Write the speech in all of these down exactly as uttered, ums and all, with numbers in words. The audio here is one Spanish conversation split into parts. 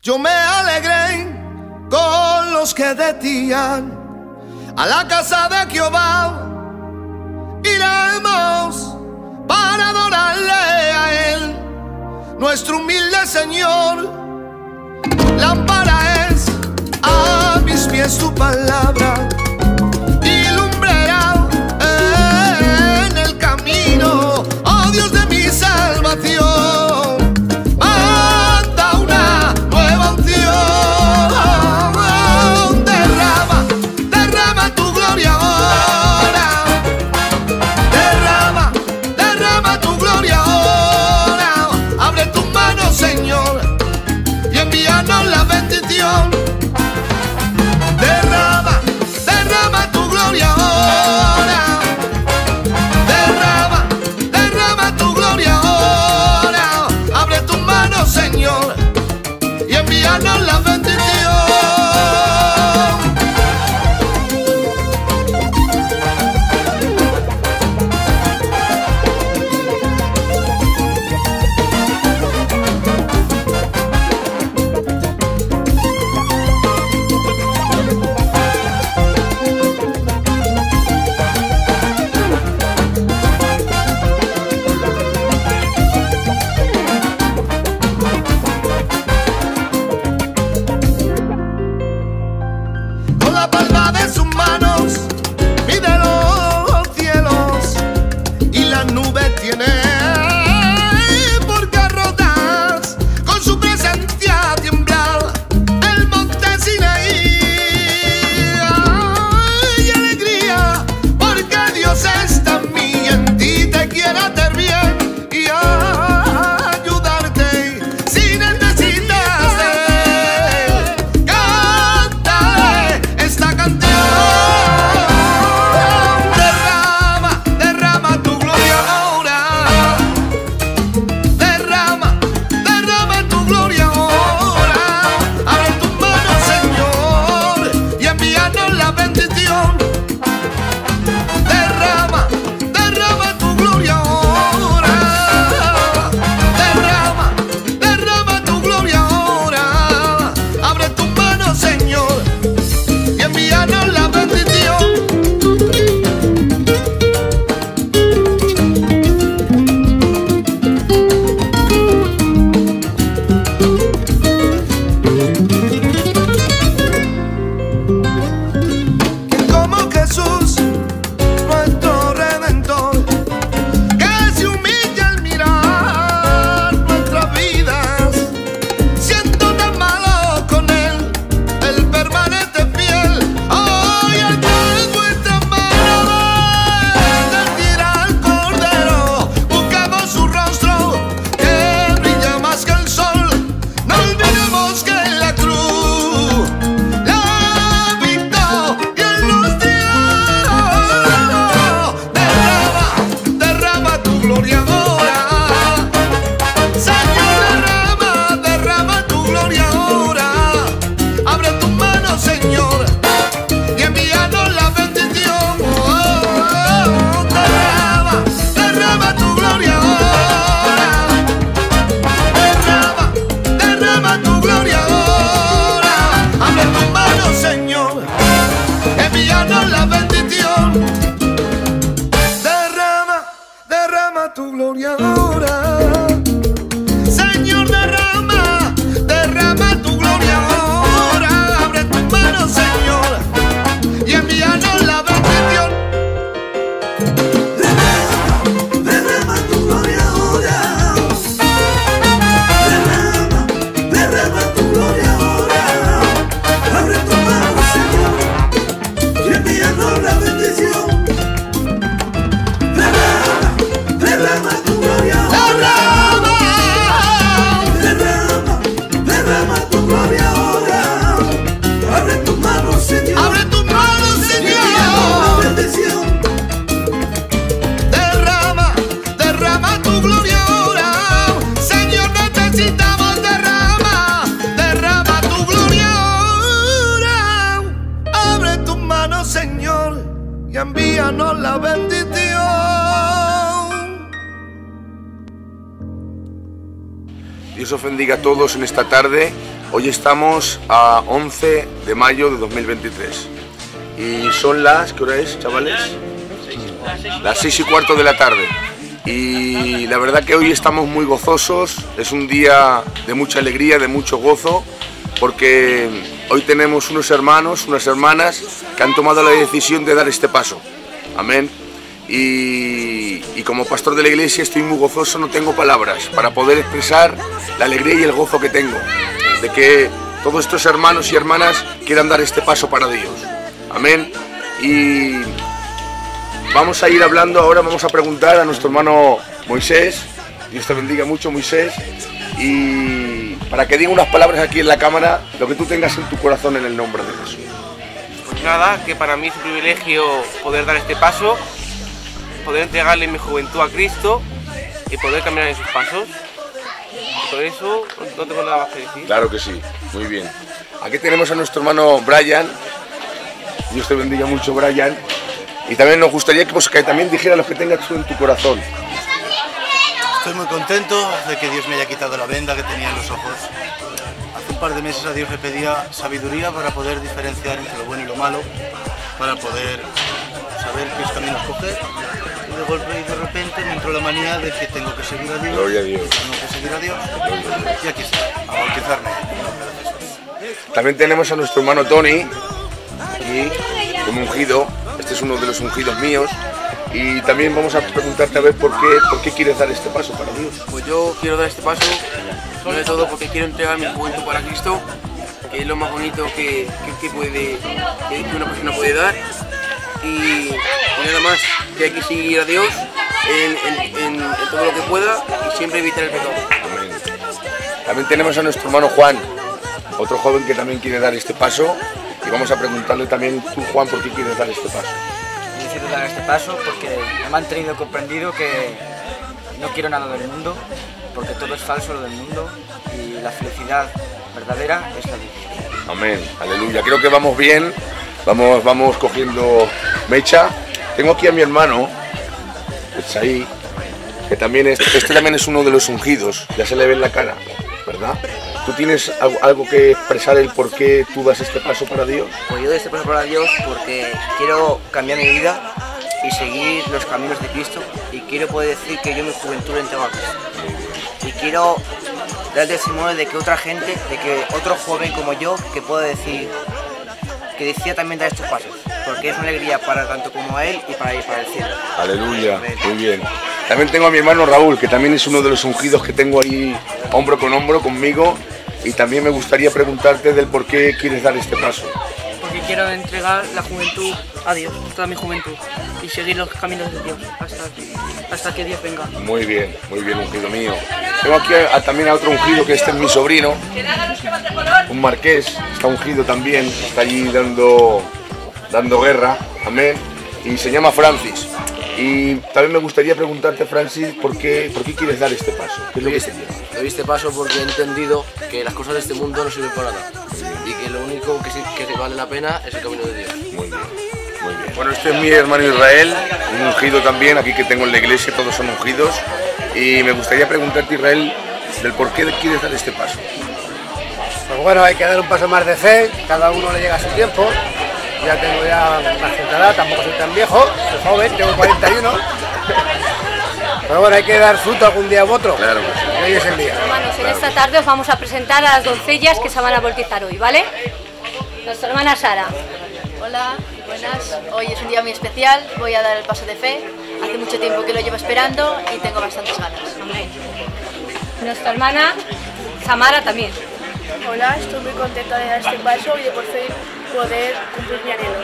Yo me alegré con los que decían: a la casa de Jehová iremos para adorarle a Él, nuestro humilde Señor. Lámpara es a mis pies tu palabra y lumbrera en el camino. Oh Dios de mi salvación, manda una nueva unción. Derrama, derrama tu gloria ahora. Derrama, derrama tu gloria ahora. Abre tus manos, Señor, y envíanos la bendición. Derrama, derrama tu gloria ahora. Derrama, derrama tu gloria ahora. Abre tus manos, Señor, y envíanos la bendición. Con la palma de sus manos mide los cielos y las nubes tiene por carrotas. Con su presencia tiembla el monte Sinaí. ¡Ay, alegría! Porque Dios está en mí y en ti te quiere hacer bien y ayudarte. Sin Él necesitas de Él. Cántale esta canción. Derrama, derrama tu gloria ahora. Derrama, derrama tu gloria ahora. Abre tus manos, Señor, y envíanos la bendición. Derrama, derrama tu gloria ahora. Derrama, derrama tu gloria ahora. Abre tus manos, Señor, y envíanos la bendición. Que como Jesús, nuestro Redentor, que se humilla al mirar nuestras vidas, siendo tan malo con Él, Él permanece fiel. Hoy al en nuestras manos tira al Cordero, buscamos su rostro que brilla más que el sol. No olvidemos que en la cruz la victoria nos dio. Derrama, derrama tu gloria ahora. Señor, derrama, derrama tu gloria ahora. Abre tus manos, Señor, y envíanos la bendición. Oh, oh, oh. Derrama, derrama tu gloria ahora. Derrama, derrama tu gloria ahora. Abre tus manos, Señor, envíanos la bendición. Derrama, derrama tu gloria ahora. Señor, derrama, derrama tu gloria ahora. Abre tus manos, Señor, y envíanos la bendición. Derrama tu gloria ahora. Derrama, derrama tu gloria ahora. Abre tu mano, Señor, y envíanos la bendición. Derrama, derrama tu gloria ahora. Derrama, Derrama, derrama tu gloria ahora. Abre tu mano, Señor, abre tus manos, y envíanos la Señor. bendición. Derrama, derrama tu gloria ahora. Señor, necesitamos derrama, derrama tu gloria ahora. Abre tus manos, Señor, y envíanos la bendición. Dios os bendiga a todos en esta tarde. Hoy estamos a once de mayo de dos mil veintitrés y son las... ¿qué hora es, chavales? Las seis y cuarto de la tarde. Y la verdad que hoy estamos muy gozosos, es un día de mucha alegría, de mucho gozo, porque hoy tenemos unos hermanos, unas hermanas que han tomado la decisión de dar este paso. Amén. Y, y como pastor de la iglesia estoy muy gozoso, no tengo palabras para poder expresar la alegría y el gozo que tengo de que todos estos hermanos y hermanas quieran dar este paso para Dios. Amén. Y vamos a ir hablando ahora, vamos a preguntar a nuestro hermano Moisés, Dios te bendiga mucho, Moisés, y para que diga unas palabras aquí en la cámara, lo que tú tengas en tu corazón en el nombre de Jesús. Pues nada, que para mí es un privilegio poder dar este paso, poder entregarle mi juventud a Cristo y poder caminar en sus pasos. Por eso no tengo nada más que decir. Claro que sí, muy bien. Aquí tenemos a nuestro hermano Brian, Dios te bendiga mucho, Brian. Y también nos gustaría que, pues, que también dijera lo que tengas tú en tu corazón. Estoy muy contento de que Dios me haya quitado la venda que tenía en los ojos. Hace un par de meses a Dios le pedía sabiduría para poder diferenciar entre lo bueno y lo malo, para poder saber qué caminos coger. Y de golpe y de repente me entró la manía de que tengo que seguir a Dios. Gloria a Dios. Tengo que seguir a Dios. Y aquí estoy, a bautizarme. También tenemos a nuestro hermano Tony, aquí, un ungido. Este es uno de los ungidos míos. Y también vamos a preguntarte a ver por qué, por qué quieres dar este paso para Dios. Pues yo quiero dar este paso, sobre todo porque quiero entregar mi juventud para Cristo, que es lo más bonito que, que, que, puede, que una persona puede dar. Y, y nada más, que hay que seguir a Dios en, en, en, en todo lo que pueda y siempre evitar el pecado. Amén. También tenemos a nuestro hermano Juan, otro joven que también quiere dar este paso. Y vamos a preguntarle también tú, Juan, por qué quieres dar este paso. Decido dar este paso porque me han mantenido comprendido que no quiero nada del mundo, porque todo es falso lo del mundo y la felicidad verdadera es la vida. Amén, aleluya. Creo que vamos bien, vamos, vamos cogiendo mecha. Tengo aquí a mi hermano, Esaí, que también es, este también es uno de los ungidos, ya se le ve en la cara, ¿verdad? ¿Tú tienes algo que expresar el por qué tú das este paso para Dios? Pues yo doy este paso para Dios porque quiero cambiar mi vida y seguir los caminos de Cristo y quiero poder decir que yo mi juventud la entrego a Cristo. Y quiero dar testimonio de que otra gente, de que otro joven como yo, que pueda decir, que decida también dar estos pasos, porque es una alegría para tanto como a él y para ir para el cielo. Aleluya, muy bien. También tengo a mi hermano Raúl, que también es uno de los ungidos que tengo ahí hombro con hombro conmigo. Y también me gustaría preguntarte del por qué quieres dar este paso. Porque quiero entregar la juventud a Dios, toda mi juventud, y seguir los caminos de Dios hasta, hasta que Dios venga. Muy bien, muy bien, ungido mío. Tengo aquí a, a, también a otro ungido, que este es mi sobrino, un marqués, está ungido también, está allí dando, dando guerra, amén, y se llama Francis. Y también me gustaría preguntarte, Francis, ¿por qué, por qué quieres dar este paso? ¿Qué es lo que te lleva? Doy este paso porque he entendido que las cosas de este mundo no sirven para nada y que lo único que, sí, que vale la pena es el camino de Dios. Muy bien, muy bien. Bueno, este es mi hermano Israel, un ungido también, aquí que tengo en la iglesia, todos son ungidos. Y me gustaría preguntarte, Israel, del por qué quieres dar este paso. Pues bueno, hay que dar un paso más de fe, cada uno le llega a su tiempo. Ya tengo ya una cierta edad, tampoco soy tan viejo, soy joven, tengo cuarenta y uno. Pero bueno, hay que dar fruto algún día u otro. Claro que sí. Hoy es el día. Hermanos, en esta tarde os vamos a presentar a las doncellas que se van a bautizar hoy, ¿vale? Nuestra hermana Sara. Hola, buenas. Hoy es un día muy especial, voy a dar el paso de fe. Hace mucho tiempo que lo llevo esperando y tengo bastantes ganas. Amén. Nuestra hermana Samara también. Hola, estoy muy contenta de dar este paso y de por fin poder cumplir mi anhelo.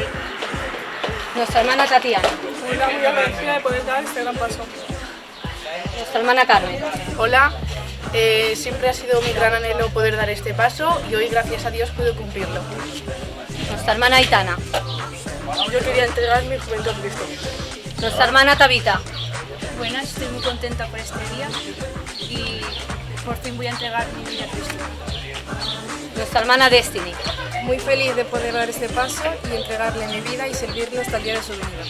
Nuestra hermana Tatiana. Hola, muy agradecida de poder dar este gran paso. Nuestra hermana Carmen. Hola, eh, siempre ha sido mi gran anhelo poder dar este paso y hoy, gracias a Dios, puedo cumplirlo. Nuestra hermana Aitana. Yo quería entregar mi juventud a Cristo. Nuestra hermana Tabita. Buenas, estoy muy contenta por este día y por fin voy a entregar mi vida a Cristo. Nuestra hermana Destiny. Muy feliz de poder dar este paso y entregarle mi vida y servirle hasta el día de su venida.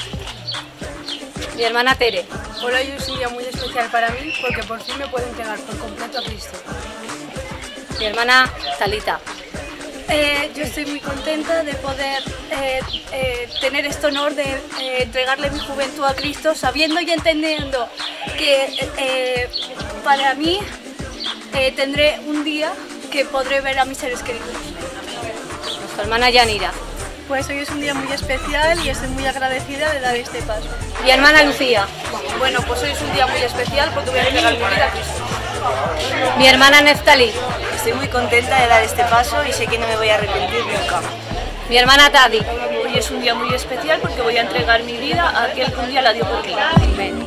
Mi hermana Tere. Hola, hoy es un día muy especial para mí porque por fin me puedo entregar por completo a Cristo. Mi hermana Talita. Eh, yo estoy muy contenta de poder eh, eh, tener este honor de eh, entregarle mi juventud a Cristo, sabiendo y entendiendo que eh, para mí eh, tendré un día que podré ver a mis seres queridos. Nuestra hermana Yanira. Pues hoy es un día muy especial y estoy muy agradecida de dar este paso. Mi hermana Lucía. Bueno, pues hoy es un día muy especial porque voy a entregar mi vida a Cristo. Mi hermana Neftalí. Estoy muy contenta de dar este paso y sé que no me voy a arrepentir nunca. Mi hermana Tadi. Hoy es un día muy especial porque voy a entregar mi vida a aquel que un día la dio por mí. Amén.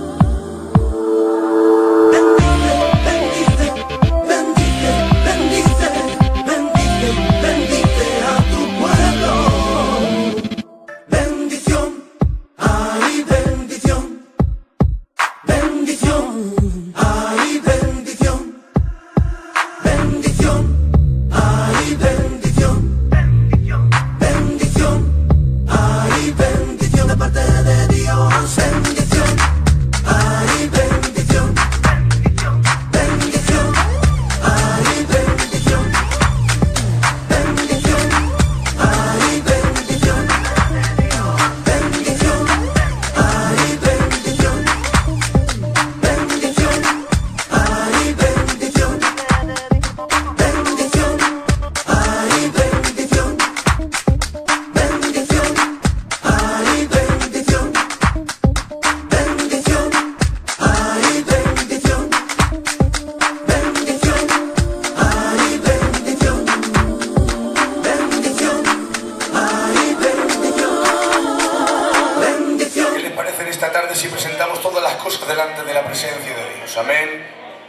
Si presentamos todas las cosas delante de la presencia de Dios, amén.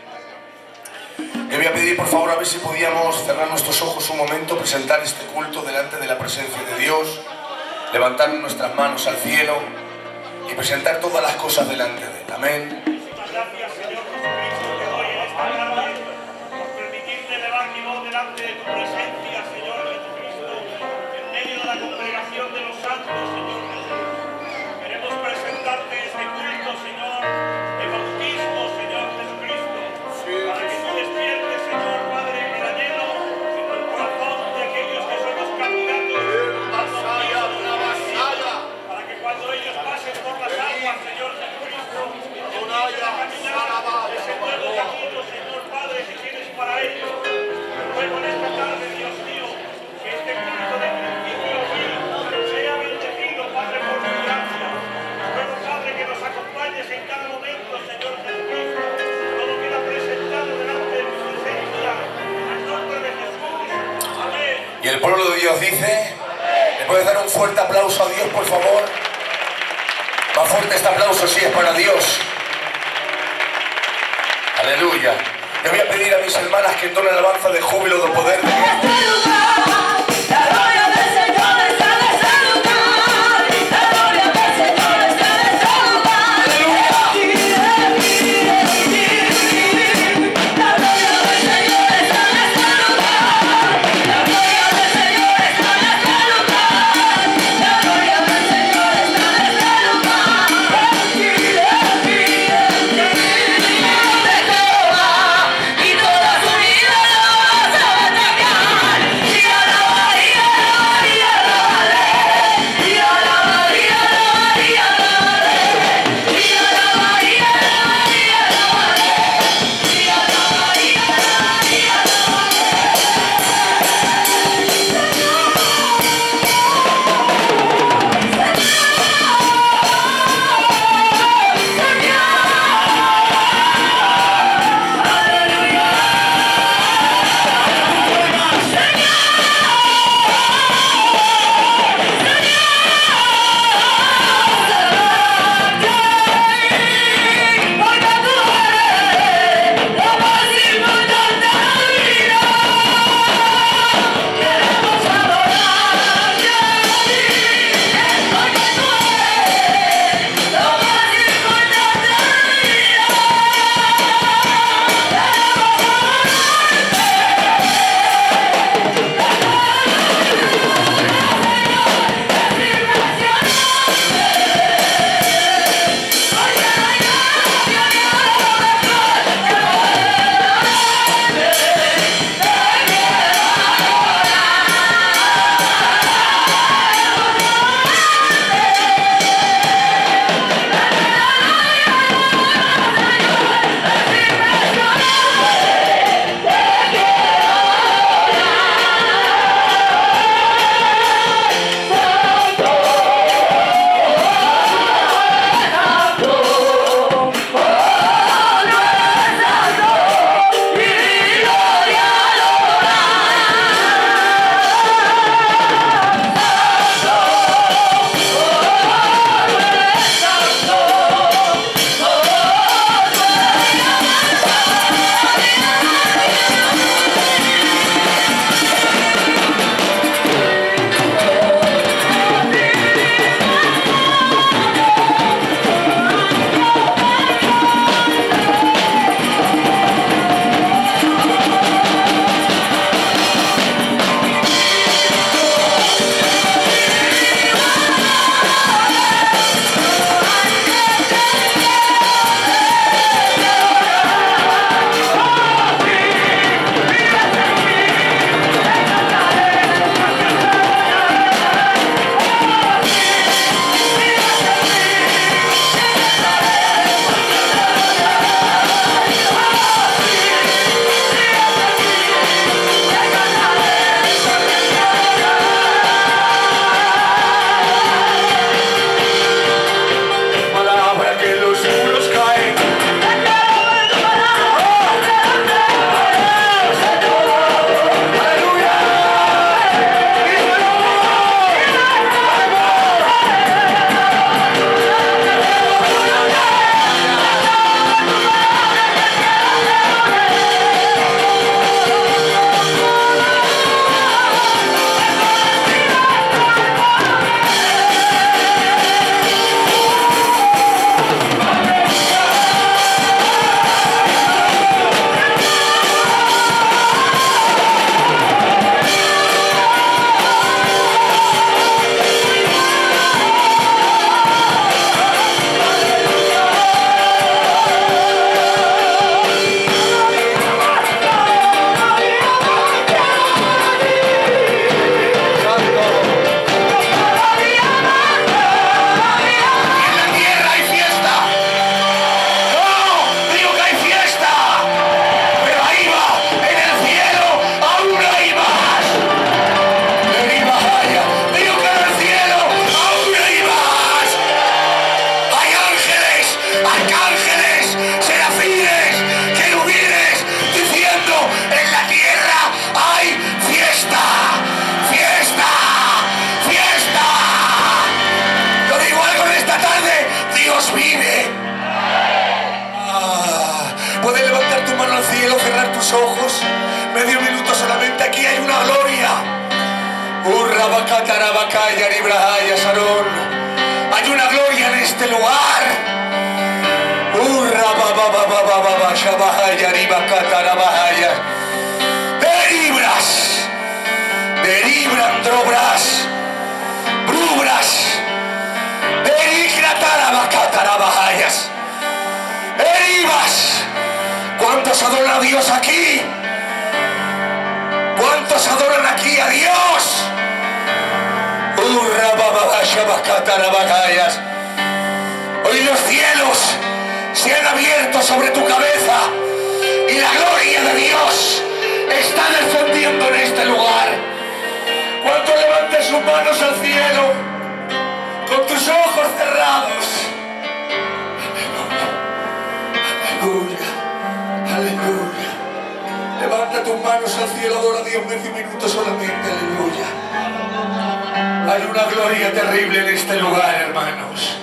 Le voy a pedir por favor a ver si podíamos cerrar nuestros ojos un momento, presentar este culto delante de la presencia de Dios, levantar nuestras manos al cielo y presentar todas las cosas delante de Él, amén. Muchas gracias, Señor Jesucristo, te doy en esta tarde por permitirme elevar mi voz delante de tu presencia, Señor Jesucristo, en medio de la congregación de los santos, Señor Jesús. Queremos presentarte este culto, Señor, de bautismo, Señor Jesucristo, para que tú despiertes, Señor Padre, el anhelo en el corazón de aquellos que somos candidatos al bautismo, para que cuando ellos pasen por las aguas, Señor Jesucristo, empiecen a caminar ese nuevo camino, Señor Padre, que tienes para ellos. Ruego en esta tarde, Dios mío, que este culto de principio a fin sea bendecido, Padre, por tu gracia. Ruego, Padre, que nos acompañes en cada momento, Señor Jesucristo. Todo queda presentado delante de tu presencia, en nombre de Jesús. Amén. Y el pueblo de Dios dice, ¿le puedes dar un fuerte aplauso a Dios, por favor? Más fuerte este aplauso si es para Dios. Aleluya. Le voy a pedir a mis hermanas que entonen alabanza de júbilo, de poder, de Y toda su vida lo vas a Hay una gloria en este lugar. Deribras, deribran drobras, brubras, dericratarabacatarabajayas, deribas. ¿Cuántos adoran a Dios aquí? ¿Cuántos adoran aquí a Dios? Hoy los cielos se han abierto sobre tu cabeza y la gloria de Dios está descendiendo en este lugar. Cuando levantes sus manos al cielo con tus ojos cerrados. Aleluya, aleluya, aleluya. Levanta tus manos al cielo, adora a Dios medio minuto solamente, aleluya. Hay una gloria terrible en este lugar, hermanos.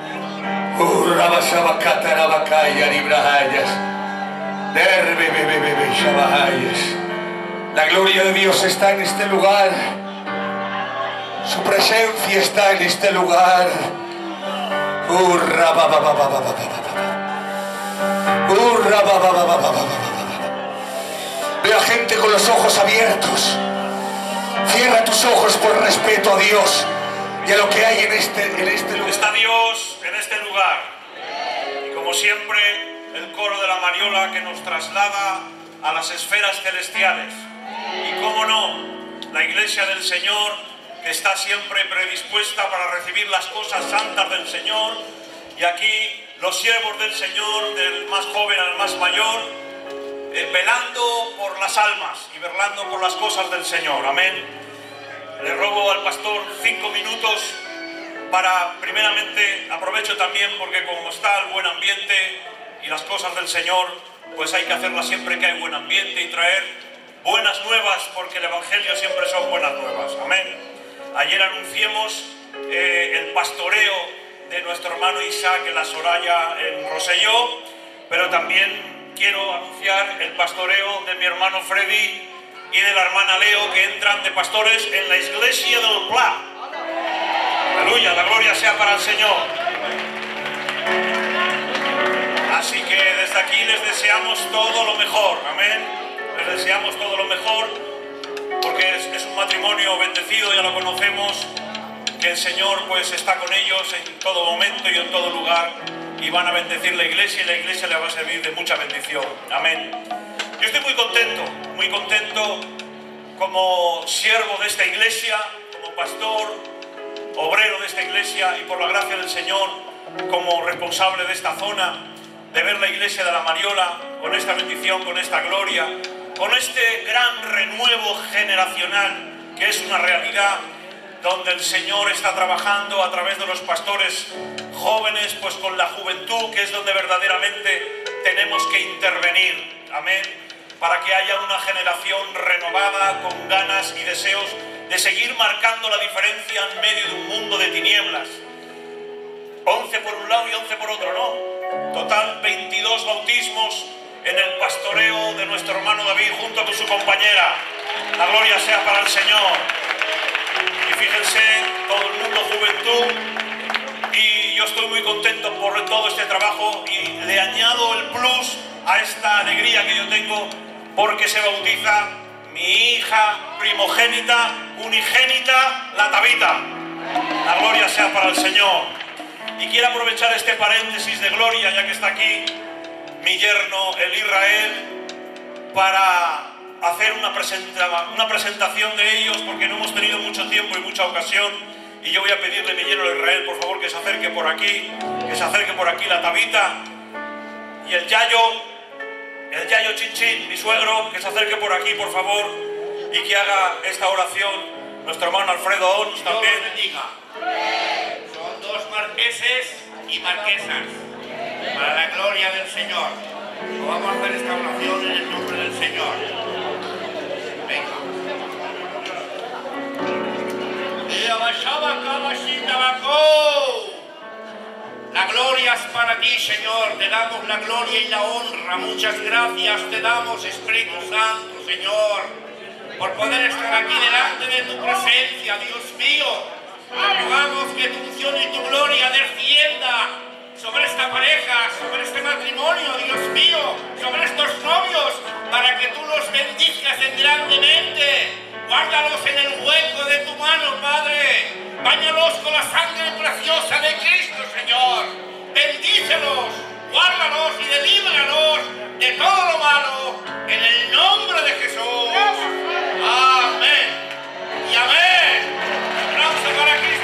La gloria de Dios está en este lugar. Su presencia está en este lugar. Veo a gente con los ojos abiertos. Cierra tus ojos por respeto a Dios y a lo que hay en este, en este lugar. Está Dios en este lugar. Y como siempre, el coro de la Mariola que nos traslada a las esferas celestiales. Y cómo no, la Iglesia del Señor, que está siempre predispuesta para recibir las cosas santas del Señor. Y aquí los siervos del Señor, del más joven al más mayor, eh, velando por las almas y velando por las cosas del Señor. Amén. Le robo al pastor cinco minutos para, primeramente, aprovecho también porque como está el buen ambiente y las cosas del Señor, pues hay que hacerlas siempre que hay buen ambiente y traer buenas nuevas, porque el Evangelio siempre son buenas nuevas. Amén. Ayer anunciamos eh, el pastoreo de nuestro hermano Isaac en la Soraya en Rosselló, pero también quiero anunciar el pastoreo de mi hermano Freddy y de la hermana Leo, que entran de pastores en la iglesia del Pla. Aleluya, la gloria sea para el Señor. Así que desde aquí les deseamos todo lo mejor, amén. Les deseamos todo lo mejor, porque es, es un matrimonio bendecido, ya lo conocemos, que el Señor pues está con ellos en todo momento y en todo lugar, y van a bendecir la iglesia, y la iglesia le va a servir de mucha bendición, amén. Yo estoy muy contento, muy contento como siervo de esta iglesia, como pastor, obrero de esta iglesia y por la gracia del Señor como responsable de esta zona, de ver la iglesia de la Mariola con esta bendición, con esta gloria, con este gran renuevo generacional que es una realidad, donde el Señor está trabajando a través de los pastores jóvenes, pues con la juventud, que es donde verdaderamente tenemos que intervenir, amén, para que haya una generación renovada, con ganas y deseos de seguir marcando la diferencia en medio de un mundo de tinieblas. once por un lado y once por otro, ¿no? Total, veintidós bautismos en el pastoreo de nuestro hermano David junto con su compañera. La gloria sea para el Señor. Y fíjense, todo el mundo juventud, y yo estoy muy contento por todo este trabajo, y le añado el plus a esta alegría que yo tengo, porque se bautiza mi hija primogénita, unigénita, la Tabita. La gloria sea para el Señor. Y quiero aprovechar este paréntesis de gloria, ya que está aquí mi yerno, el Israel, para hacer una, presenta, una presentación de ellos, porque no hemos tenido mucho tiempo y mucha ocasión, y yo voy a pedirle a mi yerno, el Israel, por favor, que se acerque por aquí, que se acerque por aquí la Tabita, y el Yayo, el Yayo Chinchín, mi suegro, que se acerque por aquí, por favor, y que haga esta oración. Nuestro hermano Alfredo Ons también. Dios bendiga. Son dos marqueses y marquesas, para la gloria del Señor. Vamos a hacer esta oración en el nombre del Señor. Venga. La gloria es para ti, Señor. Te damos la gloria y la honra. Muchas gracias te damos, Espíritu Santo, Señor. por poder estar aquí delante de tu presencia, Dios mío. Te rogamos que tu unción y tu gloria descienda sobre esta pareja, sobre este matrimonio, Dios mío, sobre estos novios, para que tú los bendizcas en grandemente. Guárdalos en el hueco de tu mano, Padre. Báñalos con la sangre preciosa de Cristo, Señor. Bendícelos, guárdalos y delíbralos de todo lo malo, en el nombre de Jesús. Amén y amén. Aplauso para Cristo.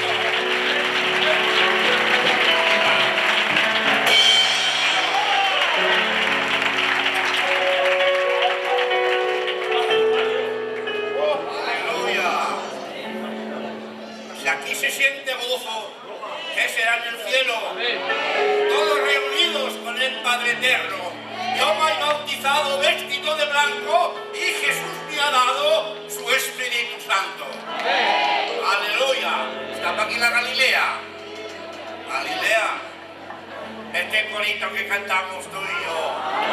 Si aquí se siente gozo, ¿qué será en el cielo? Todos reunidos con el Padre Eterno. Yo me he bautizado vestido de blanco y Jesús me ha dado su Espíritu Santo. Aleluya. Está aquí la Galilea. Galilea. Este corito que cantamos tú y yo.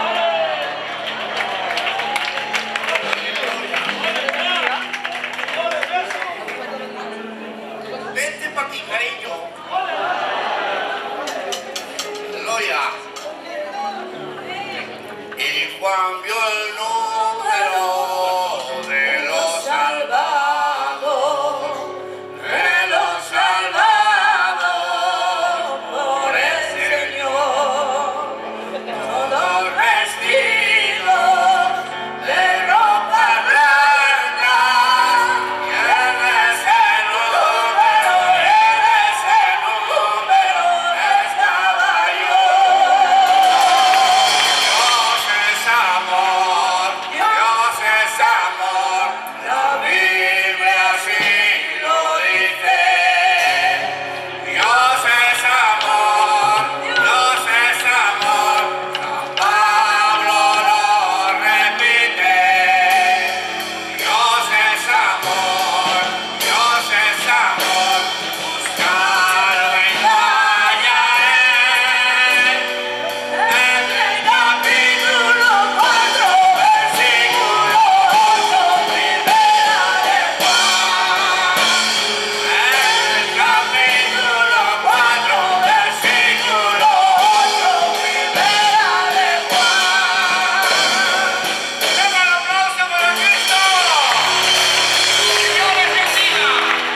Vente pa' aquí, cariño. Aleluya. Y Juan vio el número de los salvados, de los salvados por el Señor, todos vestidos de ropa blanca, y en ese número, en ese número estaba yo. Dios es amor, Dios es amor, la Biblia así lo dice. Dios es amor, Dios es amor, San Pablo lo repite. Dios es amor, Dios es amor, buscarlo y vaya él. En el capítulo cuatro, versículo ocho, primera de Juan. En el capítulo cuatro, versículo ocho, primera de Juan. ¡Venga el aplauso para Cristo! ¡Dios les bendiga!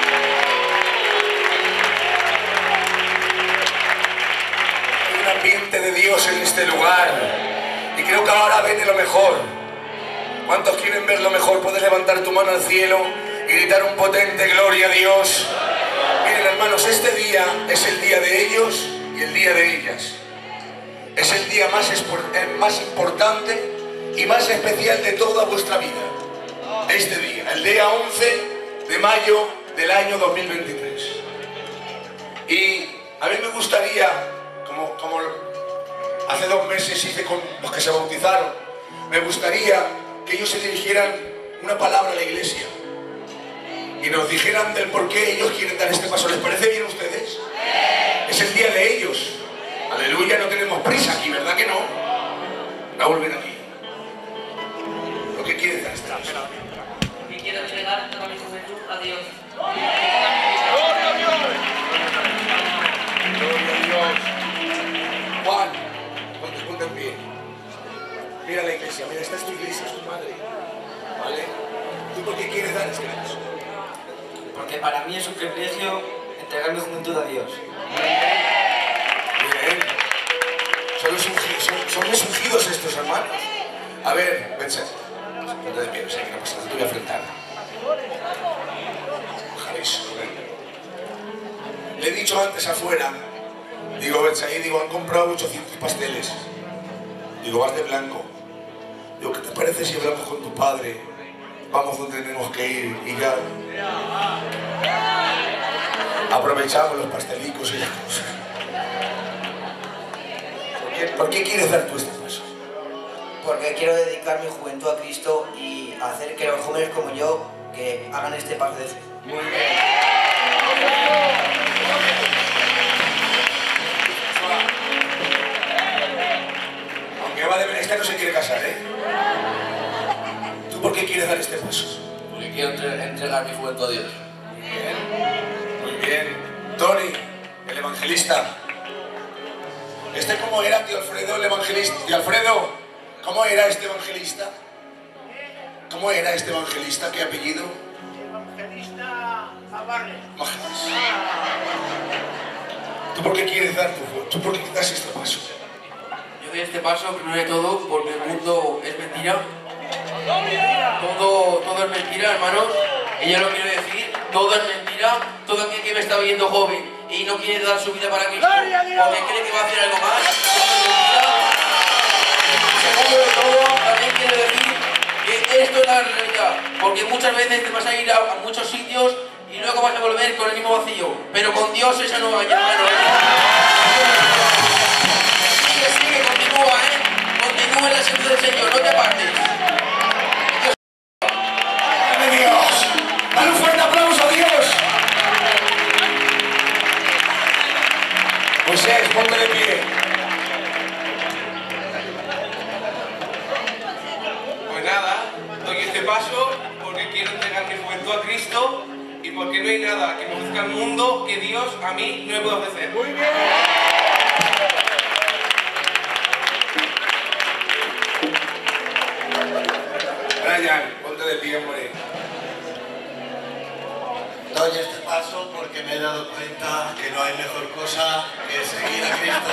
Hay un ambiente de Dios en este lugar y creo que ahora viene lo mejor. ¿Cuántos quieren ver lo mejor? Puedes levantar tu mano al cielo y gritar un potente gloria a Dios. Miren, hermanos, este día es el día de ellos y el día de ellas. Es el día más, espor- eh, más importante y más especial de toda vuestra vida. Este día, el día once de mayo del año dos mil veintitrés. Y a mí me gustaría, como, como hace dos meses hice con los que se bautizaron, me gustaría que ellos se dirigieran una palabra a la iglesia y nos dijeran del por qué ellos quieren dar este paso. ¿Les parece bien a ustedes? Es el día de ellos. Aleluya, no tenemos prisa aquí, ¿verdad que no? Raúl, ven aquí. ¿Lo que quieres dar este paso? Y quiero entregar toda mi juventud a Dios. ¡Gloria a Dios! ¡Gloria a Dios! Juan, ponte, ponte en pie. Mira la iglesia, mira, esta es tu iglesia, es tu madre. ¿Vale? ¿Tú por qué quieres dar este paso? Porque para mí es un privilegio entregar mi juventud a Dios. Bien. Son los ungidos, son, son los ungidos estos hermanos. A ver, Benson, ponte de pie, no sé qué pasa, te voy a enfrentar. Javis, ven. Le he dicho antes afuera, digo, Benson, digo, han comprado ochocientos pasteles. Digo, vas de blanco. Digo, ¿qué te parece si hablamos con tu padre? Vamos donde tenemos que ir y ya aprovechamos los pastelicos y las cosas. ¿Por qué, ¿Por qué quieres dar tú este paso? Porque quiero dedicar mi juventud a Cristo y hacer que los jóvenes como yo que hagan este paso de fe. Muy bien. Aunque va de... Esta no se quiere casar, ¿eh? ¿Tú por qué quieres dar este paso? Porque quiero entre- entregar mi juventud a Dios. Muy bien, muy bien. Tony, el evangelista. ¿Este cómo era, tío Alfredo, el evangelista? Tío Alfredo, ¿cómo era este evangelista? ¿Cómo era este evangelista? ¿Qué apellido? Evangelista Navarre. Majas. ¿Tú por qué quieres dar tu ¿Tú por qué das este paso? Yo doy este paso, primero de todo, porque el mundo es mentira. Todo, todo es mentira, hermanos. Y yo lo quiero decir, todo es mentira. Todo aquel que me está viendo joven y no quiere dar su vida para Cristo, porque cree que va a hacer algo más, todo es mentira. Segundo de todo, también quiero decir que esto es la realidad, porque muchas veces te vas a ir a, a muchos sitios y luego vas a volver con el mismo vacío, pero con Dios eso no va a llegar. Sigue, sigue, continúa, ¿eh? Continúa en la senda del Señor, no te apartes. ¡Dale Dios! ¡Dale un fuerte aplauso a Dios! Moisés, ponte de pie. Pues nada, doy este paso porque quiero entregar mi juventud a Cristo y porque no hay nada que me ofrezca al mundo que Dios a mí no me pueda ofrecer. Muy bien. Brian, ponte de pie, hombre. Doy este paso porque me he dado cuenta que no hay mejor cosa que seguir a Cristo.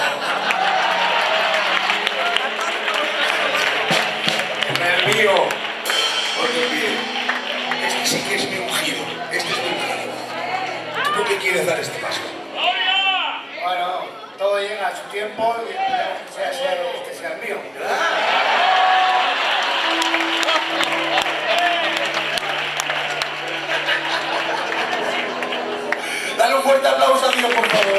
El mío, ponte de pie. Este sí que es mi ungido. Este es mi ungido. ¿Tú por qué quieres dar este paso? Bueno, todo llega a su tiempo y esperemos que sea, sea, este sea el mío. Dale un fuerte aplauso a Dios, por favor.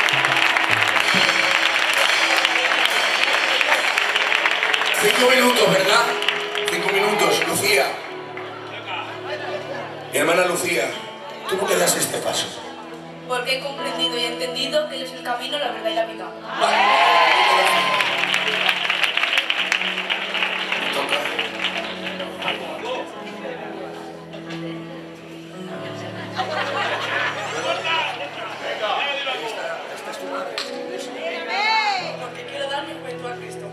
Cinco minutos, ¿verdad? Cinco minutos. Lucía. Mi hermana Lucía, ¿tú por qué das este paso? Porque he comprendido y he entendido que Él es el camino, la verdad y la vida. Porque quiero dar mi juventud a Cristo.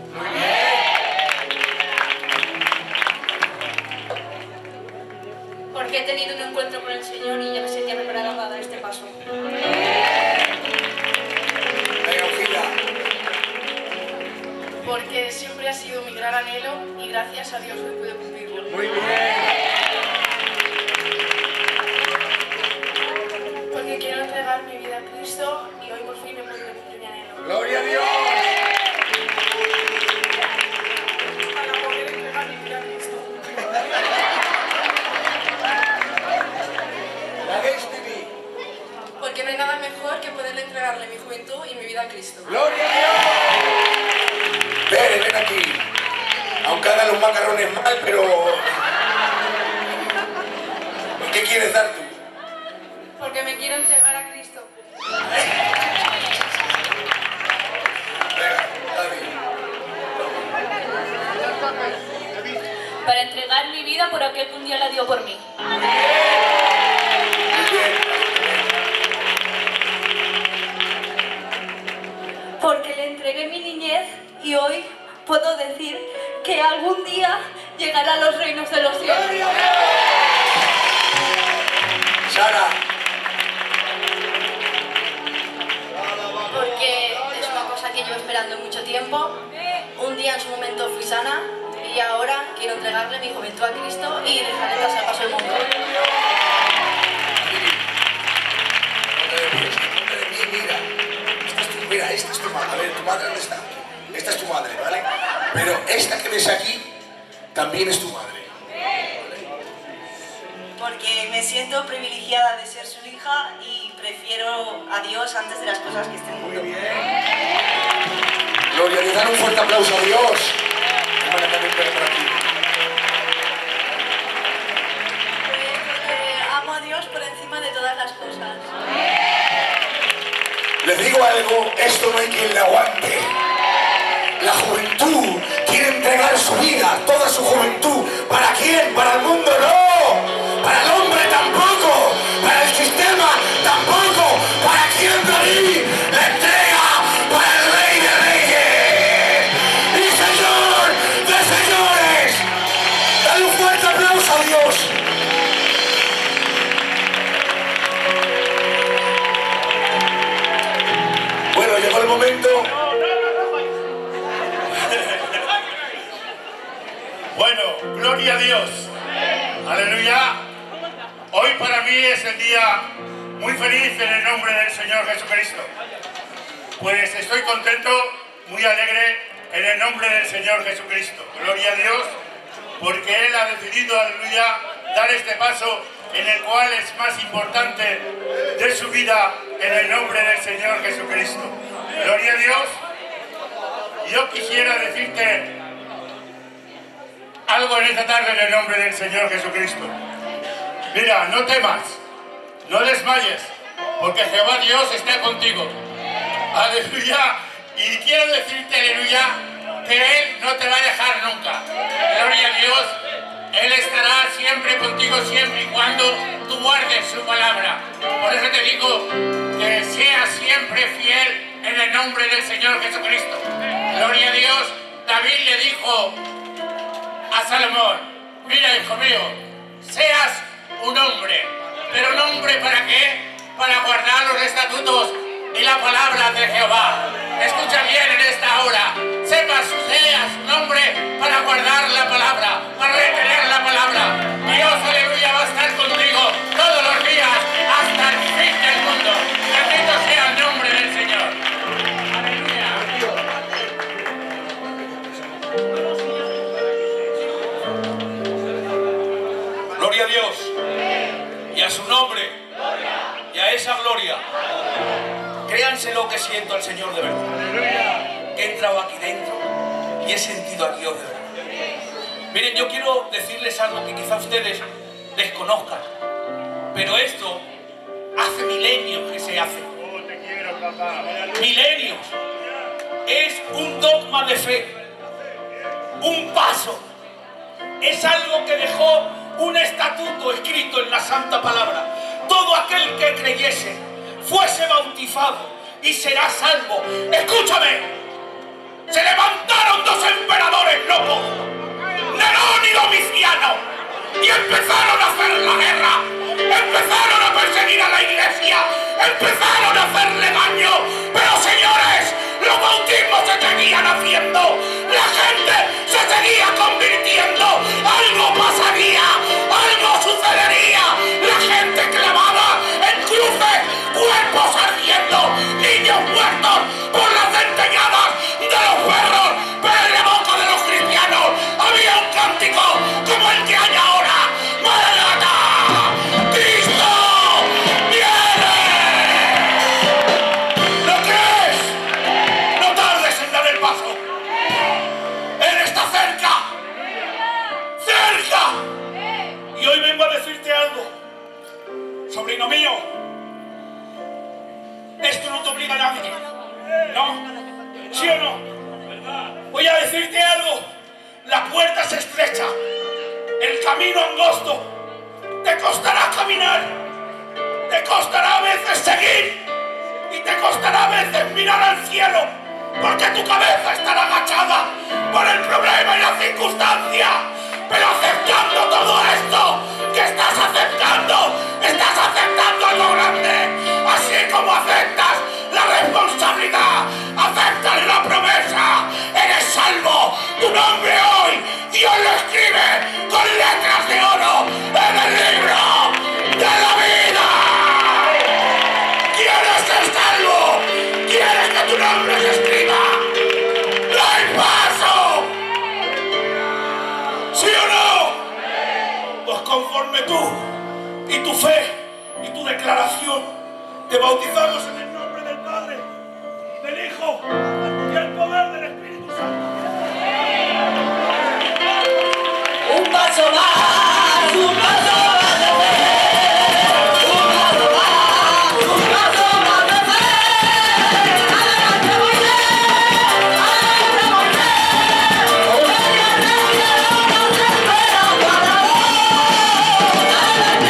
Porque he tenido un encuentro con el Señor y ya me sentía preparada para dar este paso. Porque siempre ha sido mi gran anhelo y gracias a Dios hoy puedo cumplirlo. Muy bien. Porque quiero entregar mi vida a Cristo y hoy por fin he podido cumplir mi anhelo. ¡Gloria a Dios! Para poder entregar mi vida a Cristo. La Destiny. Porque no hay nada mejor que poder entregarle mi juventud y mi vida a Cristo. ¡Gloria a Dios! Ven, ven aquí. Aunque hagan los macarrones mal, pero... ¿Por qué quieres dar tú? Porque me quiero entregar a Cristo. Para entregar mi vida por aquel que un día la dio por mí. Porque le entregué mi niñez y hoy puedo decir que algún día llegará a los reinos de los cielos. Sara. Porque es una cosa que llevo esperando mucho tiempo. Un día en su momento fui sana y ahora quiero entregarle mi juventud a Cristo y dejarle darse el paso al mundo. Mira, esta es tu, mira, esta es tu madre. A ver, ¿tu madre dónde está? Esta es tu madre, ¿vale? Pero esta que ves aquí también es tu madre. Porque me siento privilegiada de ser su hija y prefiero a Dios antes de las cosas que estén en el mundo. Muy bien. Gloria, le dan un fuerte aplauso a Dios. Hermana, también ven por aquí. Porque amo a Dios por encima de todas las cosas. Les digo algo, esto no hay quien le aguante. La juventud quiere entregar su vida, toda su juventud. ¿Para quién? ¿Para el mundo? ¡No! para el hombre tampoco, para el sistema tampoco, para quien David la entrega para el Rey de Reyes y Señor de Señores. Dale un fuerte aplauso a Dios. Bueno, llegó el momento. Bueno, gloria a Dios. Aleluya. Hoy para mí es el día muy feliz en el nombre del Señor Jesucristo. Pues estoy contento, muy alegre en el nombre del Señor Jesucristo. Gloria a Dios, porque Él ha decidido, aleluya, dar este paso en el cual es más importante de su vida en el nombre del Señor Jesucristo. Gloria a Dios. Yo quisiera decirte algo en esta tarde en el nombre del Señor Jesucristo. Mira, no temas, no desmayes, porque Jehová Dios está contigo. Aleluya. Y quiero decirte, aleluya, que Él no te va a dejar nunca. Gloria a Dios. Él estará siempre contigo, siempre y cuando tú guardes su palabra. Por eso te digo que seas siempre fiel en el nombre del Señor Jesucristo. Gloria a Dios. David le dijo a Salomón: mira, hijo mío, seas un hombre. ¿Pero un hombre para qué? Para guardar los estatutos y la palabra de Jehová. Escucha bien en esta hora. Sepas, seas un hombre para guardar la palabra, para retener la palabra. Dios, aleluya, va a estar contigo todos los días hasta el fin del mundo. Bendito sea el nombre del Señor. Gloria a Dios y a su nombre y a esa gloria. Créanse lo que siento al Señor de verdad. He entrado aquí dentro y he sentido a Dios de verdad. Miren, yo quiero decirles algo que quizá ustedes desconozcan, pero esto hace milenios que se hace. Milenios. Es un dogma de fe, un paso. Es algo que dejó un estatuto escrito en la Santa Palabra. Todo aquel que creyese, fuese bautizado y será salvo. Escúchame. Se levantaron dos emperadores locos, Nerón y Domiciano, y empezaron a hacer la guerra, empezaron a perseguir a la iglesia, empezaron a hacerle daño. Pero señores, los bautismos se seguían haciendo, la gente se seguía convirtiendo, algo pasaría, algo sucedería, la gente clavada en cruces, cuerpos ardiendo, niños muertos por las dentelladas de los perros, pero en la boca de los cristianos había un cántico como el que hay ahora: ¡Maranatá! ¡Cristo viene! ¿Lo crees? No tardes en dar el paso. Él está cerca, cerca. Y hoy vengo a decirte algo, sobrino mío. Esto no te obliga a nadie, ¿no? ¿Sí o no? Voy a decirte algo. La puerta es estrecha, el camino angosto. Te costará caminar, te costará a veces seguir y te costará a veces mirar al cielo, porque tu cabeza estará agachada por el problema y la circunstancia. Pero aceptando todo esto que estás aceptando, estás aceptando algo grande. Así como aceptas la responsabilidad, aceptas la promesa, eres salvo. Tu nombre hoy, Dios lo escribe con letras de oro en el libro de la vida. ¿Quieres ser salvo? ¿Quieres que tu nombre se escriba? ¡Da el paso! ¿Sí o no? Pues conforme tú y tu fe y tu declaración, te bautizamos en el nombre del Padre, del Hijo y el poder del Espíritu Santo. Un paso más, un paso más de fe, un paso más, un paso más de fe. Adelante Moisés, adelante Moisés, un día de cielo nos espera para vos. Adelante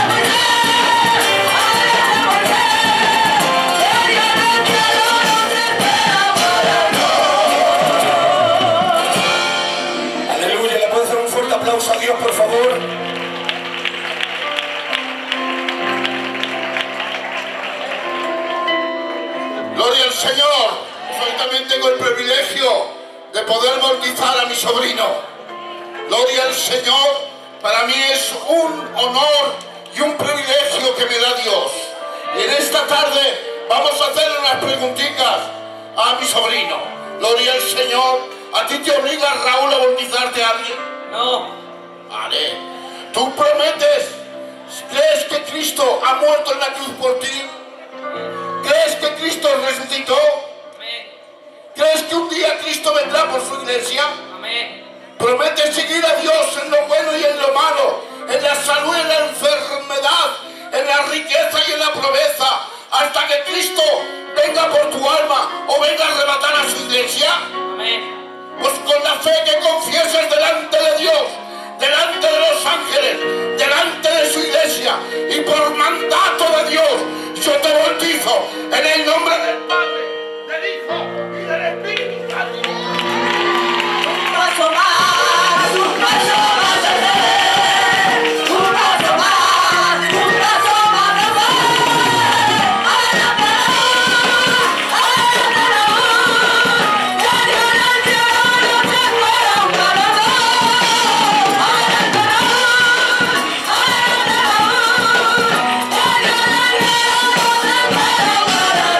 Gloria al Señor. Hoy también tengo el privilegio de poder bautizar a mi sobrino. Gloria al Señor. Para mí es un honor y un privilegio que me da Dios. Y en esta tarde vamos a hacer unas preguntitas a mi sobrino. Gloria al Señor. ¿A ti te obliga Raúl a bautizarte a alguien? No. Vale. ¿Tú prometes? ¿Crees que Cristo ha muerto en la cruz por ti? ¿Crees que Cristo resucitó? Amén. ¿Crees que un día Cristo vendrá por su iglesia? Amén. ¿Prometes seguir a Dios en lo bueno y en lo malo? En la salud y en la enfermedad, en la riqueza y en la pobreza, hasta que Cristo venga por tu alma o venga a arrebatar a su iglesia? Amén. Pues con la fe que confiesas delante de Dios, delante de los ángeles, delante de su iglesia y por mandato de Dios, yo te bautizo en el nombre del Padre, del Hijo y del Espíritu Santo. Un paso más, un paso más de fe, un paso más, un paso más de fe. Adelante, adelante, que Dios en el cielo no te espera un ganador. Adelante, adelante, que Dios en el cielo no te espera un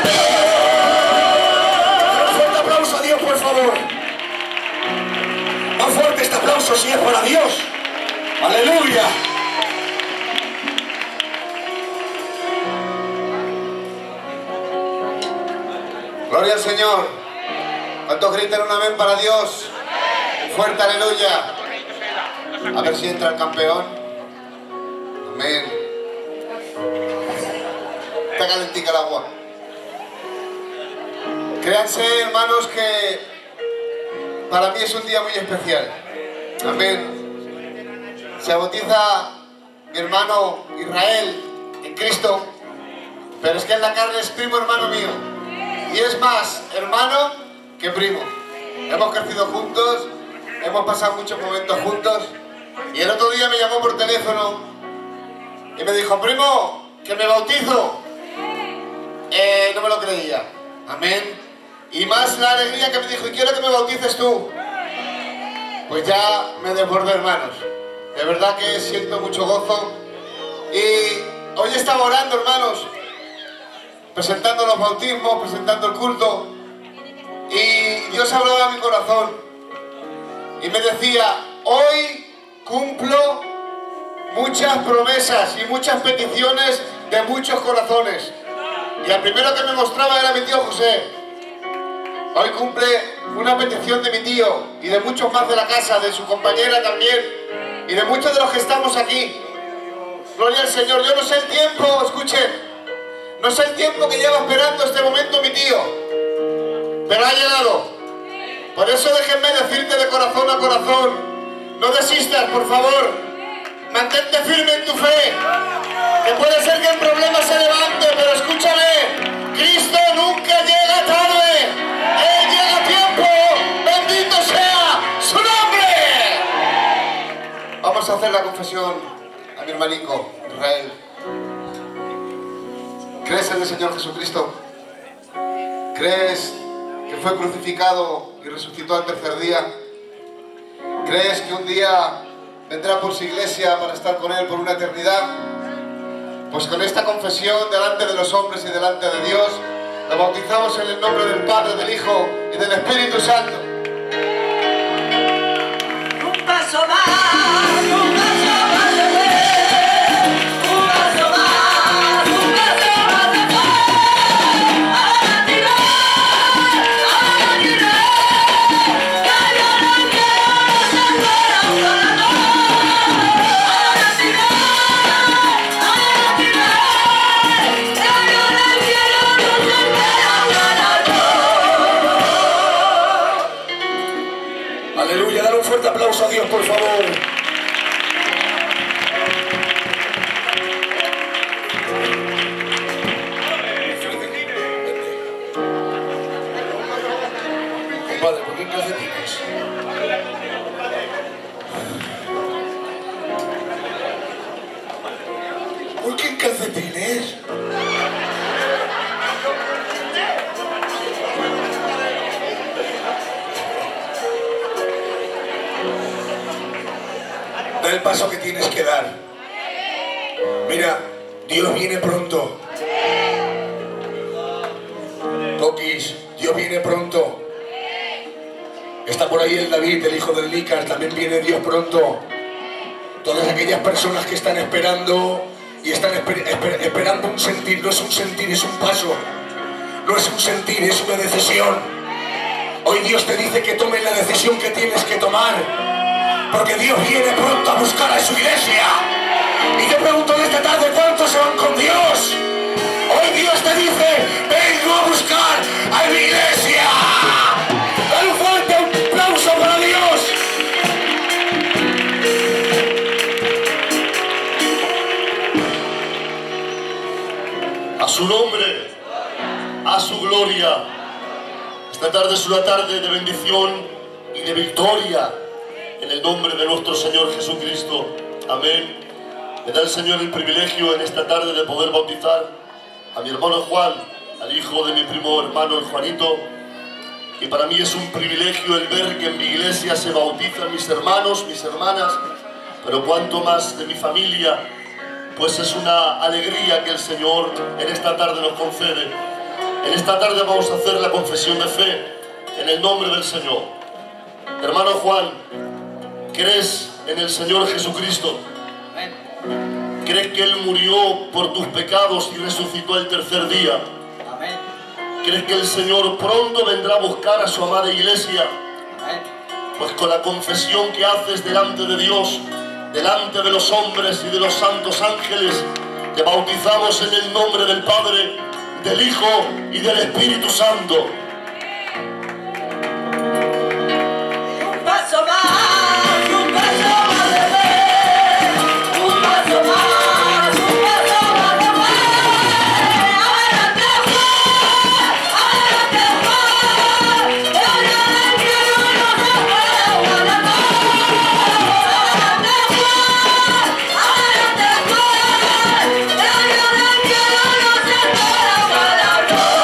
ganador. Un fuerte aplauso a Dios, por favor. Más fuerte este aplauso si es para Dios. Aleluya. Gloria al Señor. ¿Cuántos gritan un amén para Dios? Fuerte aleluya. A ver si entra el campeón. Amén. Está calentica el agua. Créanse, hermanos, que para mí es un día muy especial. Amén. Se bautiza mi hermano Israel en Cristo, pero es que en la carne es primo hermano mío. Y es más hermano que primo. Hemos crecido juntos, hemos pasado muchos momentos juntos. Y el otro día me llamó por teléfono y me dijo: primo, que me bautizo. Eh, no me lo creía. Amén. Y más la alegría que me dijo: y quiero que me bautices tú. Pues ya me desbordé, hermanos. De verdad que siento mucho gozo. Y hoy estaba orando, hermanos, presentando los bautismos, presentando el culto. Y Dios hablaba a mi corazón y me decía: hoy cumplo muchas promesas y muchas peticiones de muchos corazones. Y el primero que me mostraba era mi tío José. Hoy cumple una petición de mi tío y de muchos más de la casa, de su compañera también, y de muchos de los que estamos aquí. Gloria al Señor. Yo no sé el tiempo, escuchen, no sé el tiempo que lleva esperando este momento mi tío, pero ha llegado. Por eso déjenme decirte de corazón a corazón: no desistas, por favor. Mantente firme en tu fe. Que puede ser que el problema se levante, pero escúchame, Cristo nunca llega tarde. Él llega a tiempo. Bendito sea su nombre. Vamos a hacer la confesión a mi hermanico Israel. ¿Crees en el Señor Jesucristo? ¿Crees que fue crucificado y resucitó al tercer día? ¿Crees que un día vendrá por su iglesia para estar con Él por una eternidad? Pues con esta confesión delante de los hombres y delante de Dios, lo bautizamos en el nombre del Padre, del Hijo y del Espíritu Santo. Un paso más, un paso más de fe, un paso más, un paso más de fe. Adelante, adelante, que Dios en el cielo nos espera un ganador. Adelante, adelante, que Dios en el cielo nos espera un ganador. Aleluya. Dar un fuerte aplauso a Dios, por favor. Compadre, ¿por qué calcetines? ¿Por qué en calcetines? el paso que tienes que dar. Mira, Dios viene pronto. Coquis, Dios viene pronto. Está por ahí el David, el hijo del Nícar, también viene Dios pronto. Todas aquellas personas que están esperando y están esper esper esperando un sentir, no es un sentir, es un paso. No es un sentir, es una decisión. Hoy Dios te dice que tomes la decisión que tienes que tomar, porque Dios viene pronto a buscar a su iglesia. Y yo pregunto en esta tarde, ¿cuántos se van con Dios? Hoy Dios te dice, vengo a buscar a mi iglesia. Dale un fuerte aplauso para Dios. A su nombre, a su gloria. Esta tarde es una tarde de bendición y de victoria en el nombre de nuestro Señor Jesucristo. Amén. Me da el Señor el privilegio en esta tarde de poder bautizar a mi hermano Juan, al hijo de mi primo hermano el Juanito. Y para mí es un privilegio el ver que en mi iglesia se bautizan mis hermanos, mis hermanas, pero cuanto más de mi familia, pues es una alegría que el Señor en esta tarde nos concede. En esta tarde vamos a hacer la confesión de fe en el nombre del Señor. Hermano Juan, ¿crees en el Señor Jesucristo? ¿Crees que Él murió por tus pecados y resucitó el tercer día? ¿Crees que el Señor pronto vendrá a buscar a su amada iglesia? Pues con la confesión que haces delante de Dios, delante de los hombres y de los santos ángeles, te bautizamos en el nombre del Padre, del Hijo y del Espíritu Santo. Un paso más, un paso más de fe, un paso más, un paso más de fe. Adelante Juan, adelante Juan, que adelante no nos espera una adelante Juan, adelante Juan, que adelante no nos espera una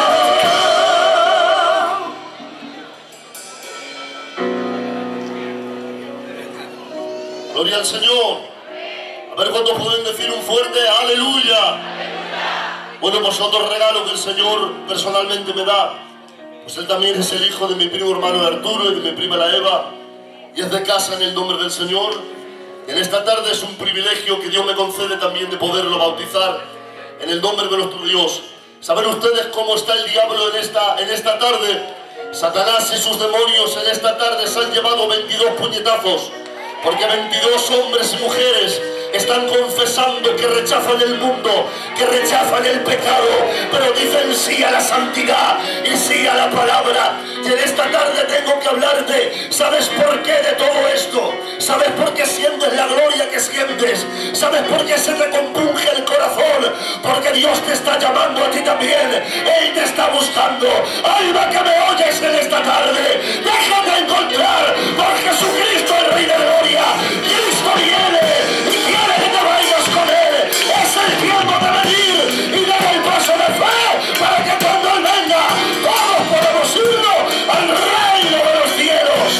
Gloria al Señor. A ver cuántos pueden decir un fuerte aleluya. Bueno, pues otro regalo que el Señor personalmente me da. Pues él también es el hijo de mi primo hermano Arturo y de mi prima la Eva. Y es de casa en el nombre del Señor. Y en esta tarde es un privilegio que Dios me concede también de poderlo bautizar en el nombre de nuestro Dios. ¿Saben ustedes cómo está el diablo en esta, en esta tarde? Satanás y sus demonios en esta tarde se han llevado veintidós puñetazos. Porque veintidós hombres y mujeres están confesando que rechazan el mundo, que rechazan el pecado, pero dicen sí a la santidad y sí a la palabra. Y en esta tarde tengo que hablarte. ¿Sabes por qué de todo esto? ¿Sabes por qué sientes la gloria que sientes? ¿Sabes por qué se te compunge el corazón? Porque Dios te está llamando a ti también. Él te está buscando. Alma que me oyes en esta tarde, déjate encontrar por Jesucristo el Rey de Gloria. Cristo viene y quiere que te vayas con Él. Es el tiempo de venir y dar el paso de fe para que cuando Él venga todos podamos irnos al reino de los cielos.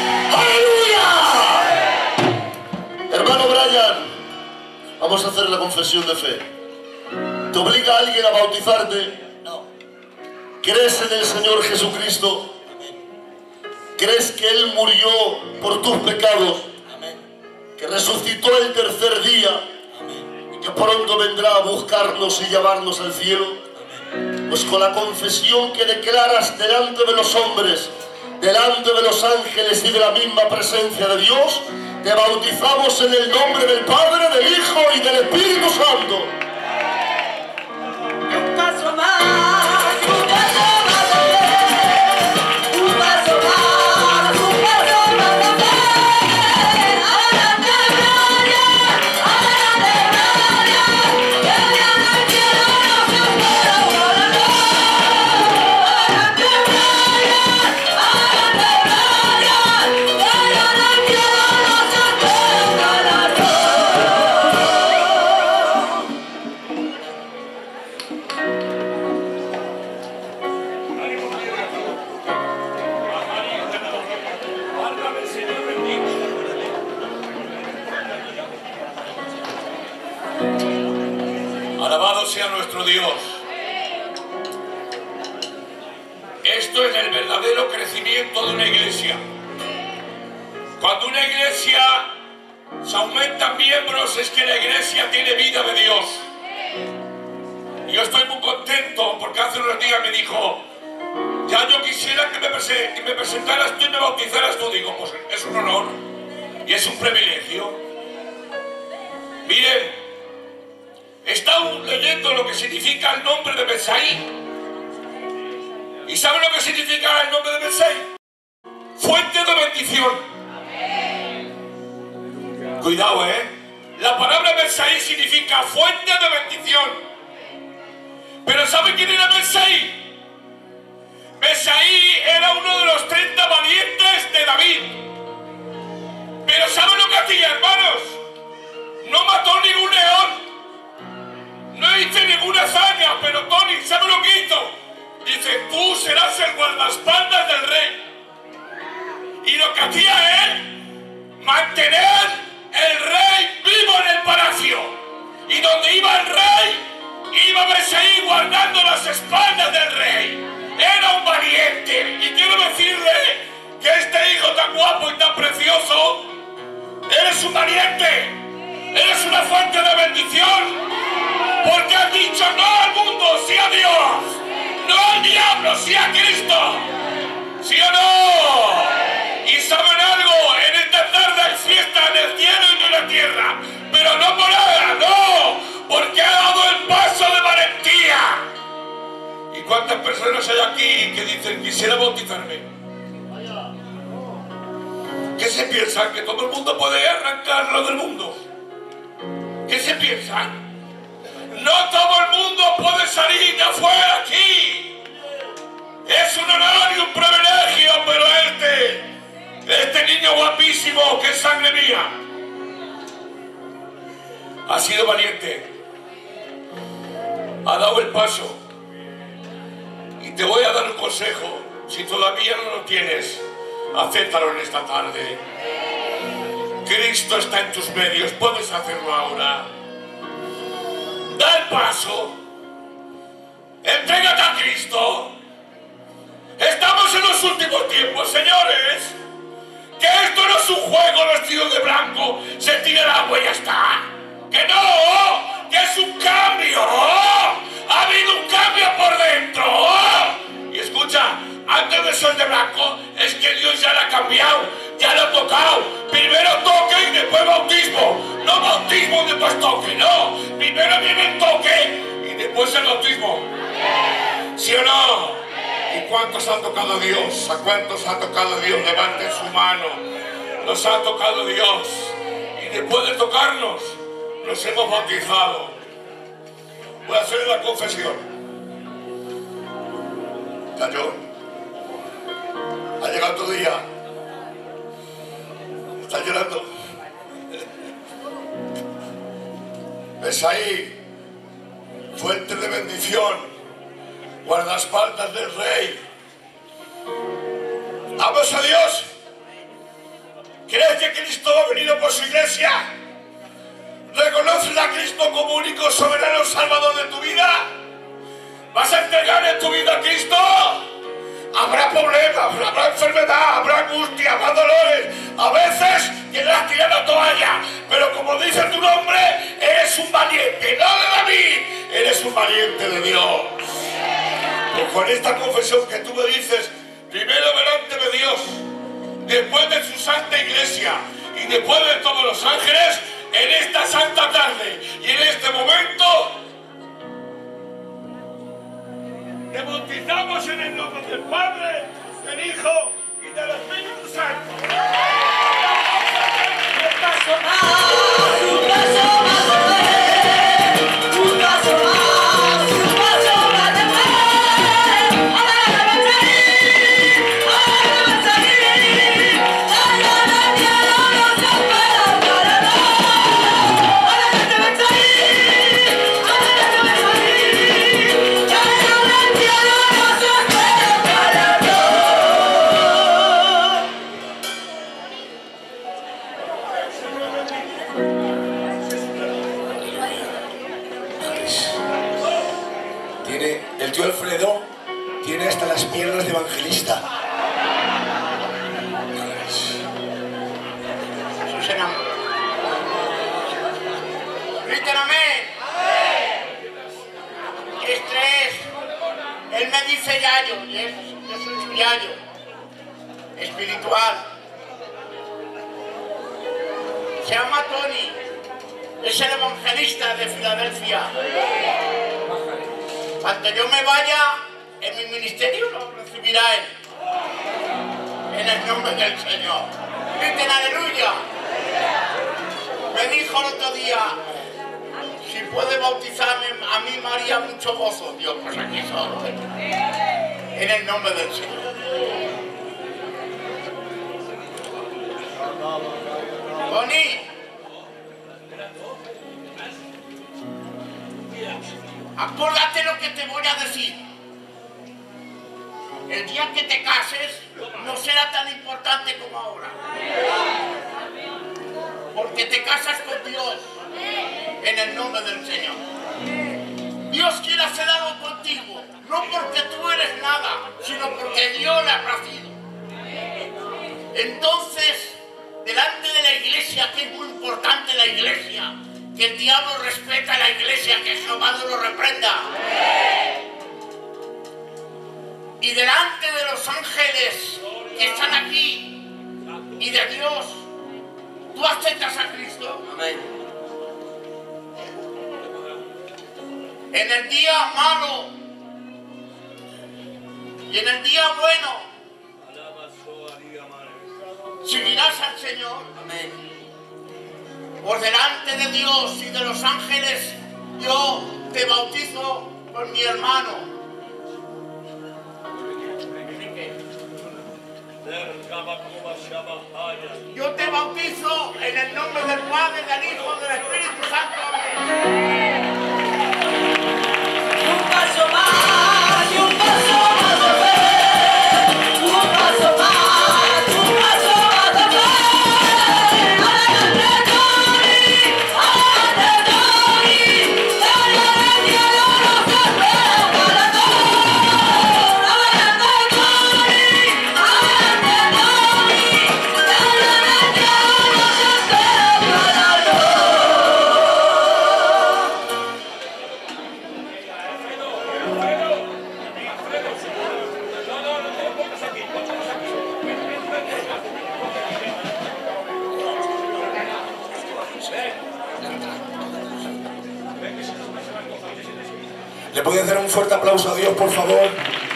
¡Aleluya! Hermano Brian, vamos a hacer la confesión de fe. ¿Te obliga alguien a bautizarte? No. ¿Crees en el Señor Jesucristo? ¿Crees que Él murió por tus pecados? Que resucitó el tercer día. Amén. Y que pronto vendrá a buscarnos y llevarnos al cielo. Amén. Pues con la confesión que declaras delante de los hombres, delante de los ángeles y de la misma presencia de Dios, te bautizamos en el nombre del Padre, del Hijo y del Espíritu Santo. Un paso más, un paso más de fe, un paso más, un paso más de fe. Alabado sea nuestro Dios. Esto es el verdadero crecimiento de una iglesia. Cuando una iglesia se aumentan miembros, es que la iglesia tiene vida de Dios. Y yo estoy muy contento porque hace unos días me dijo: ya yo quisiera que me, prese que me presentaras tú y me bautizaras tú. Digo, pues es un honor y es un privilegio. Miren, he estado leyendo lo que significa el nombre de Betsaí. ¿Y saben lo que significa el nombre de Betsaí? Fuente de bendición. Cuidado, ¿eh? La palabra Betsaí significa fuente de bendición. Pero ¿saben quién era Betsaí? Betsaí era uno de los treinta valientes de David. Pero ¿saben lo que hacía, hermanos? No mató ningún león. No hizo ninguna hazaña. Pero Tony, ¿sabe lo que hizo? Dice, tú serás el guardaespaldas del rey. Y lo que hacía él, mantener el rey vivo en el palacio. Y donde iba el rey, iba Betsaí guardando las espaldas del rey. Era un valiente. Y quiero decirle que este hijo tan guapo y tan precioso, eres un valiente. Eres una fuente de bendición. Porque has dicho no al mundo, sí a Dios. No al diablo, sí a Cristo. ¿Sí o no? Y saben algo, en esta tarde hay fiesta en el cielo y no en la tierra. Pero no por nada, no. Porque ha dado el paso de valentía. ¿Y cuántas personas hay aquí que dicen, quisiera bautizarme? ¿Qué se piensan? ¿Que todo el mundo puede arrancarlo del mundo? ¿Qué se piensan? No todo el mundo puede salir de afuera aquí. Es un honor y un privilegio, pero este, este niño guapísimo que es sangre mía, ha sido valiente. Ha dado el paso. Y te voy a dar un consejo. Si todavía no lo tienes, acéptalo en esta tarde. Cristo está en tus medios. Puedes hacerlo ahora. Da el paso. Entrégate a Cristo. Estamos en los últimos tiempos, señores. Que esto no es un juego vestido de blanco, se tira el agua y ya está. Que no, que es un cambio. Ha habido un cambio por dentro. Y escucha, antes de ser de blanco, es que Dios ya lo ha cambiado, ya lo ha tocado. Primero toque y después bautismo. No bautismo y después toque, no. Primero viene el toque y después el bautismo. ¿Sí o no? ¿Y cuántos han tocado a Dios? ¿A cuántos ha tocado Dios? Levanten su mano. Nos ha tocado Dios. Y después de tocarnos, nos hemos bautizado. Voy a hacer la confesión. Cayón, ha llegado tu día. Estás llorando. Betsaí, fuente de bendición, guardaespaldas del rey. ¡Vamos a Dios! ¿Crees que Cristo ha venido por su iglesia? ¿Reconoces a Cristo como único soberano salvador de tu vida? ¿Vas a entregar en tu vida a Cristo? Habrá problemas, habrá enfermedad, habrá angustia, habrá dolores. A veces tendrás que tirar la toalla, pero como dice tu nombre, eres un valiente, no de David, eres un valiente de Dios. Pues con esta confesión que tú me dices, primero delante de Dios, después de su santa iglesia y después de todos los ángeles, en esta santa tarde y en este momento, te bautizamos en el nombre del Padre, del Hijo y del Espíritu Santo. Un paso más, un paso más de fe, un paso más, un paso más de fe. Tiene, el tío Alfredo tiene hasta las piernas de evangelista. Susana. Griten amén. Este es, él me dice Yayo, y es, yo soy su Yayo, espiritual. Se llama Tony, es el evangelista de Filadelfia. Cuando yo me vaya, en mi ministerio lo recibirá él. En el nombre del Señor. Griten aleluya. Me dijo el otro día, si puede bautizarme, a mí me haría mucho gozo. Dios, pues aquí solo. ¿eh? En el nombre del Señor. Tony. Acuérdate lo que te voy a decir. El día que te cases no será tan importante como ahora. Porque te casas con Dios en el nombre del Señor. Dios quiere hacer algo contigo, no porque tú eres nada, sino porque Dios le ha placido. Entonces, delante de la iglesia, que es muy importante la iglesia, que el diablo respeta a la iglesia, que Jehová no lo reprenda. Y delante de los ángeles que están aquí y de Dios, ¿tú aceptas a Cristo? Amén. En el día malo y en el día bueno, seguirás al Señor. Amén. Por delante de Dios y de los ángeles, yo te bautizo por mi hermano. Yo te bautizo en el nombre del Padre, del Hijo, del Espíritu Santo. Amén. Un paso más y un paso más de fe. Un paso más, un paso más de fe. Adelante, Tony, adelante, Tony. La gloria del cielo nos espera para todos. Adelante, Tony, adelante, Tony. La gloria del cielo nos espera para todos. ¿Le pueden hacer un fuerte aplauso a Dios, por favor?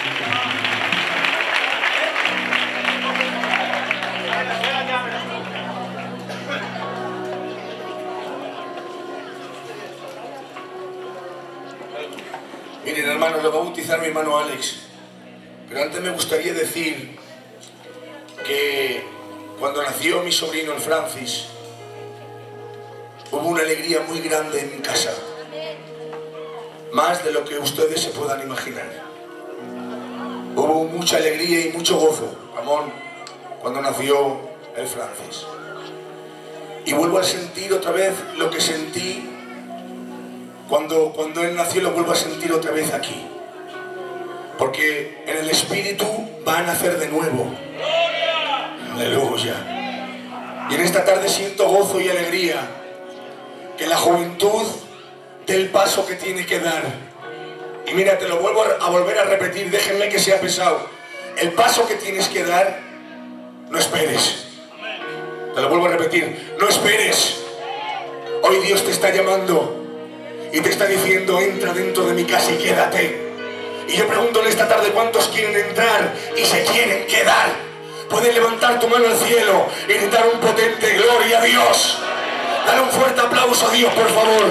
Miren, hermanos, lo va a bautizar mi hermano Alex. Pero antes me gustaría decir que cuando nació mi sobrino, el Francis, hubo una alegría muy grande en mi casa. Más de lo que ustedes se puedan imaginar. Hubo mucha alegría y mucho gozo, Ramón, cuando nació el Francis. Y vuelvo a sentir otra vez lo que sentí cuando, cuando él nació, lo vuelvo a sentir otra vez aquí. Porque en el Espíritu va a nacer de nuevo. Aleluya. Y en esta tarde siento gozo y alegría. Que la juventud dé el paso que tiene que dar. Y mira, te lo vuelvo a volver a repetir, déjenme que sea pesado. El paso que tienes que dar, no esperes. Te lo vuelvo a repetir, no esperes. Hoy Dios te está llamando y te está diciendo, entra dentro de mi casa y quédate. Y yo pregunto en esta tarde, ¿cuántos quieren entrar y se quieren quedar? Pueden levantar tu mano al cielo y gritar un potente gloria a Dios. Dale un fuerte aplauso a Dios, por favor.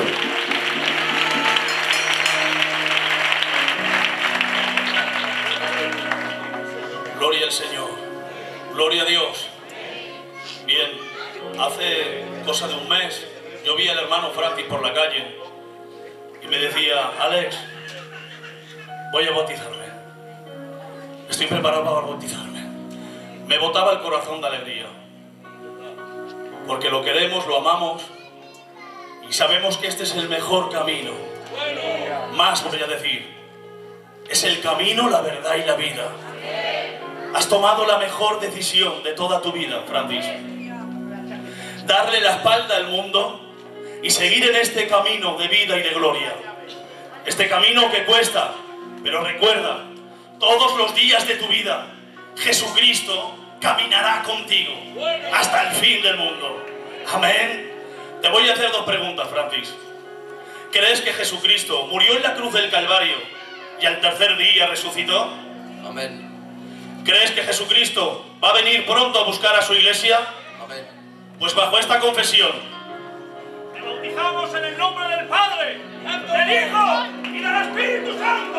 Gloria al Señor, gloria a Dios. Bien, hace cosa de un mes yo vi al hermano Francis por la calle y me decía, Alex, voy a bautizarme. Estoy preparado para bautizarme. Me botaba el corazón de alegría. Porque lo queremos, lo amamos y sabemos que este es el mejor camino. Más voy a decir, es el camino, la verdad y la vida. Has tomado la mejor decisión de toda tu vida, Francis. Darle la espalda al mundo y seguir en este camino de vida y de gloria. Este camino que cuesta, pero recuerda, todos los días de tu vida, Jesucristo caminará contigo hasta el fin del mundo. Amén. Te voy a hacer dos preguntas, Francis. ¿Crees que Jesucristo murió en la cruz del Calvario y al tercer día resucitó? Amén. ¿Crees que Jesucristo va a venir pronto a buscar a su iglesia? Amén. Pues bajo esta confesión, Te bautizamos en el nombre del Padre, del Hijo y del Espíritu Santo.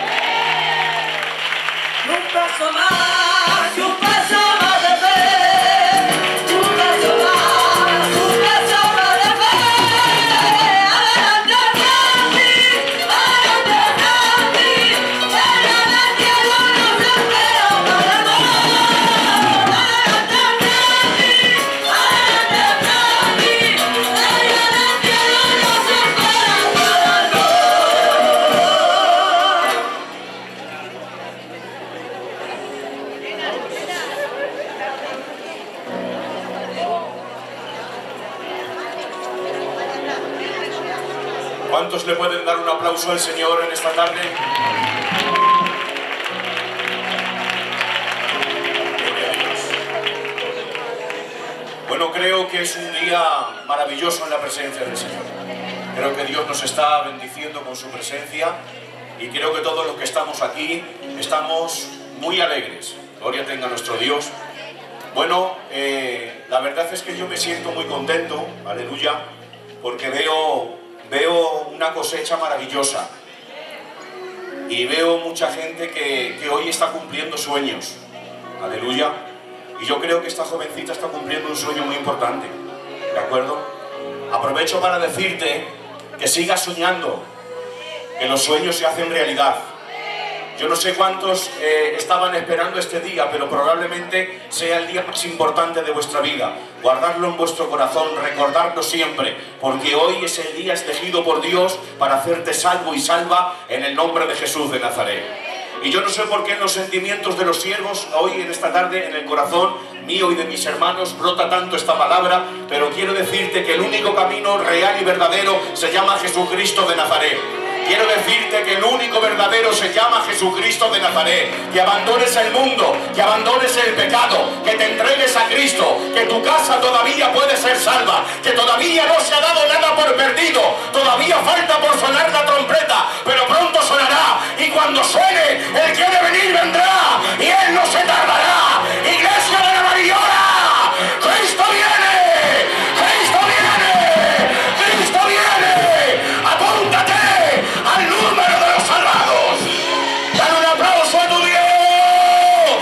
Un paso más, un paso más de fe. Un paso más, un paso más de fe. Adelante, Francis, adelante, Francis. En el cielo nos espera un amor. Adelante, Francis, adelante, Francis. En el cielo nos espera un amor. ¿Cuántos le pueden dar un aplauso al Señor en esta tarde? Gloria a Dios. Bueno, creo que es un día maravilloso en la presencia del Señor. Creo que Dios nos está bendiciendo con su presencia y creo que todos los que estamos aquí estamos muy alegres. Gloria tenga nuestro Dios. Bueno, eh, la verdad es que yo me siento muy contento, aleluya, porque veo... Veo una cosecha maravillosa y veo mucha gente que, que hoy está cumpliendo sueños, aleluya, y yo creo que esta jovencita está cumpliendo un sueño muy importante, ¿de acuerdo? Aprovecho para decirte que sigas soñando, que los sueños se hacen realidad. Yo no sé cuántos eh, estaban esperando este día, pero probablemente sea el día más importante de vuestra vida. Guardadlo en vuestro corazón, recordadlo siempre, porque hoy es el día escogido por Dios para hacerte salvo y salva en el nombre de Jesús de Nazaret. Y yo no sé por qué en los sentimientos de los siervos, hoy en esta tarde, en el corazón mío y de mis hermanos, brota tanto esta palabra, pero quiero decirte que el único camino real y verdadero se llama Jesucristo de Nazaret. Quiero decirte que el único verdadero se llama Jesucristo de Nazaret. Que abandones el mundo, que abandones el pecado, que te entregues a Cristo, que tu casa todavía puede ser salva, que todavía no se ha dado nada por perdido, todavía falta por sonar la trompeta, pero pronto sonará, y cuando suene, el que ha de venir vendrá, y Él no se tardará. Iglesia de la Marillona, Cristo viene, Cristo viene, Cristo viene, apúntate al número de los salvados. Dale un aplauso a tu Dios.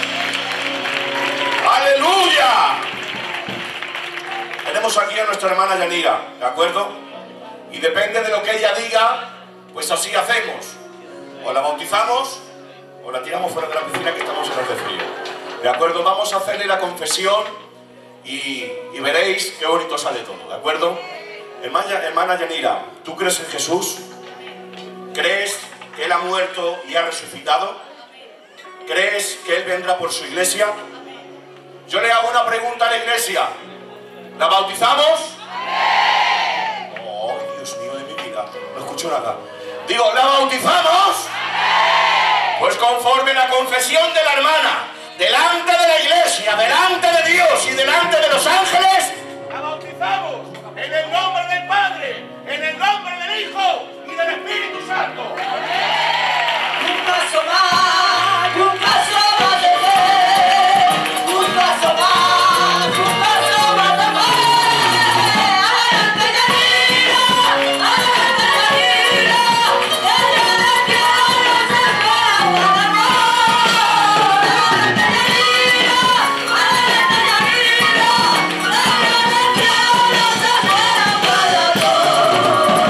Aleluya. Tenemos aquí a nuestra hermana Yanira, ¿de acuerdo? Y depende de lo que ella diga, pues así hacemos. O la bautizamos o la tiramos fuera de la piscina, que estamos en el de frío. ¿De acuerdo? Vamos a hacerle la confesión y, y veréis qué bonito sale todo, ¿de acuerdo? Hermana, hermana Yanira, ¿tú crees en Jesús? ¿Crees que Él ha muerto y ha resucitado? ¿Crees que Él vendrá por su iglesia? Yo le hago una pregunta a la iglesia. ¿La bautizamos? Oh, Dios mío de mi vida, no escucho nada. Digo, ¿la bautizamos? Pues conforme la confesión de la hermana, delante de la iglesia, delante de Dios y delante de los ángeles, La bautizamos en el nombre del Padre, en el nombre del Hijo y del Espíritu Santo. Un paso más, un paso más de fe. Un paso más, un paso más de fe. Adelante, Yanira, adelante, Yanira. En el cielo nos espera un amor. Adelante, Yanira, adelante, Yanira. En el cielo nos espera un amor.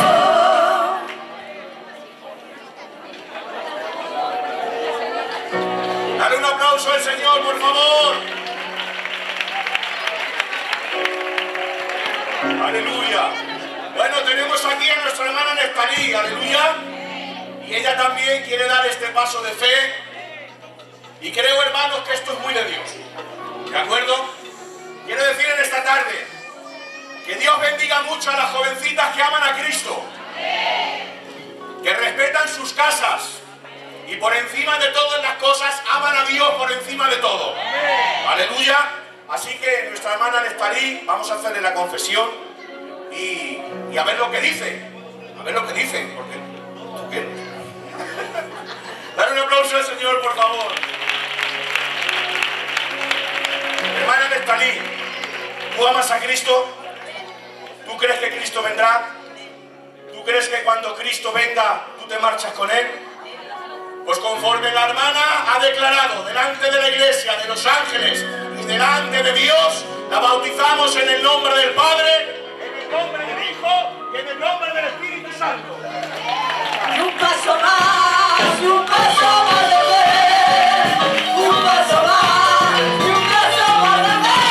dale un aplauso al Señor, por favor. Aleluya. Bueno, tenemos aquí a nuestra hermana Neftalí, aleluya. Y ella también también quiere dar este paso de fe. Y creo, hermanos, que esto es muy de Dios. ¿De acuerdo? Quiero decir en esta tarde que Dios bendiga mucho a las jovencitas que aman a Cristo, que respetan sus casas y por encima de todas las cosas aman a Dios por encima de todo. Aleluya. Así que nuestra hermana Nestalí, vamos a hacerle la confesión y, y a ver lo que dice. A ver lo que dice. Porque, ¿tú qué? Dale un aplauso al Señor, por favor. Hermana Nestalí, ¿tú amas a Cristo? ¿Tú crees que Cristo vendrá? ¿Tú crees que cuando Cristo venga tú te marchas con Él? Pues conforme la hermana ha declarado delante de la iglesia, de los ángeles y delante de Dios, la bautizamos en el nombre del Padre, en el nombre del Hijo y en el nombre del Espíritu Santo. Y un paso más, y un paso más de fe, un paso más, y un paso más de fe.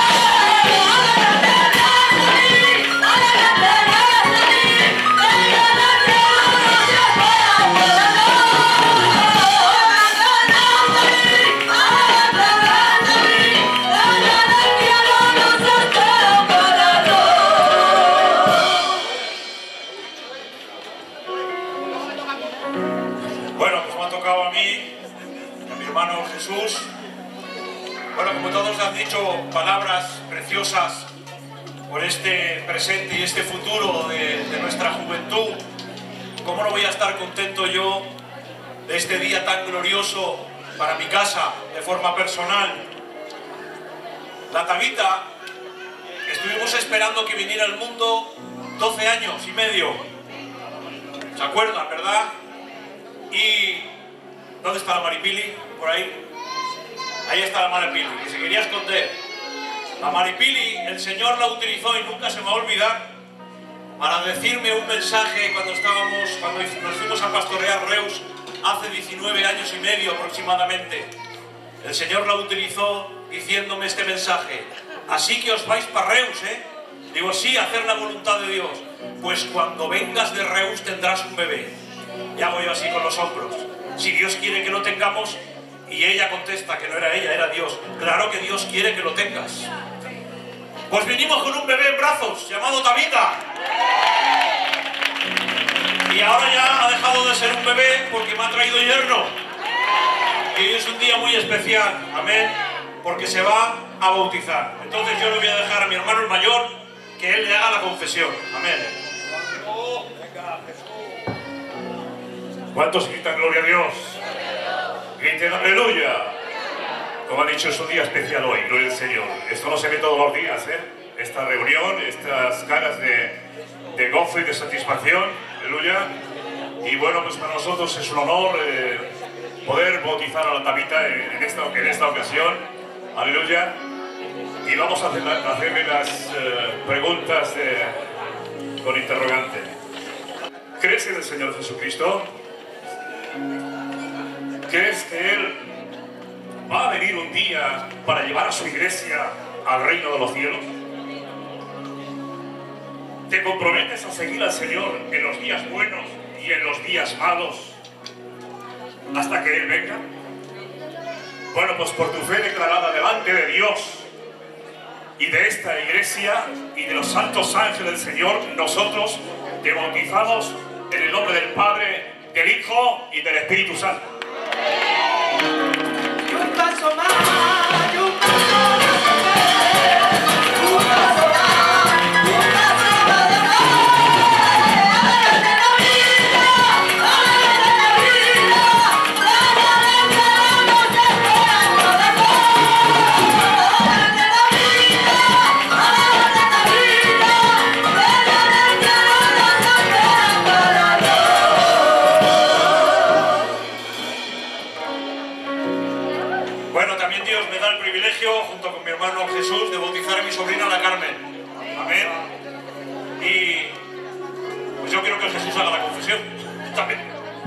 Jesús. Bueno, como todos han dicho, palabras preciosas por este presente y este futuro de, de nuestra juventud. ¿Cómo no voy a estar contento yo de este día tan glorioso para mi casa, de forma personal? La Tabita, estuvimos esperando que viniera al mundo doce años y medio. ¿Se acuerdan, verdad? Y... ¿dónde está la Maripili? Por ahí. Ahí está la Maripili, que se quería esconder. La Maripili, el Señor la utilizó y nunca se me va a olvidar para decirme un mensaje cuando estábamos, cuando nos fuimos a pastorear Reus hace diecinueve años y medio aproximadamente. El Señor la utilizó diciéndome este mensaje: así que os vais para Reus, ¿eh? Digo, sí, hacer la voluntad de Dios. Pues cuando vengas de Reus tendrás un bebé. Y hago yo así con los hombros. Si Dios quiere que lo tengamos, y ella contesta que no era ella, era Dios. Claro que Dios quiere que lo tengas. Pues vinimos con un bebé en brazos, llamado Tabita. Y ahora ya ha dejado de ser un bebé porque me ha traído yerno. Y es un día muy especial, amén, porque se va a bautizar. Entonces yo le voy a dejar a mi hermano el mayor que él le haga la confesión, amén. ¿Cuántos gritan gloria a Dios? Griten aleluya. Como ha dicho, es un día especial hoy, gloria al Señor. Esto no se ve todos los días, ¿eh? Esta reunión, estas caras de, de gozo y de satisfacción, aleluya. Y bueno, pues para nosotros es un honor eh, poder bautizar a la Tabita en, en, esta, en esta ocasión, aleluya. Y vamos a, hacer, a hacerle las eh, preguntas de, con interrogante. ¿Crees en el Señor Jesucristo? ¿Crees que Él va a venir un día para llevar a su iglesia al reino de los cielos? ¿Te comprometes a seguir al Señor en los días buenos y en los días malos hasta que Él venga? Bueno, pues por tu fe declarada delante de Dios y de esta iglesia y de los santos ángeles del Señor, nosotros te bautizamos en el nombre del Padre, del Hijo y del Espíritu Santo. Y un paso más, y un paso más de fe, un paso más, y un paso más de fe. Adelante la vida, adelante la vida, adelante vamos esperando de fe. Adelante la vida, adelante la vida, adelante vamos esperando de fe. Bueno, también Dios me da el privilegio, junto con mi hermano Jesús, de bautizar a mi sobrina, la Carmen. Amén. Y pues yo quiero que Jesús haga la confesión. También.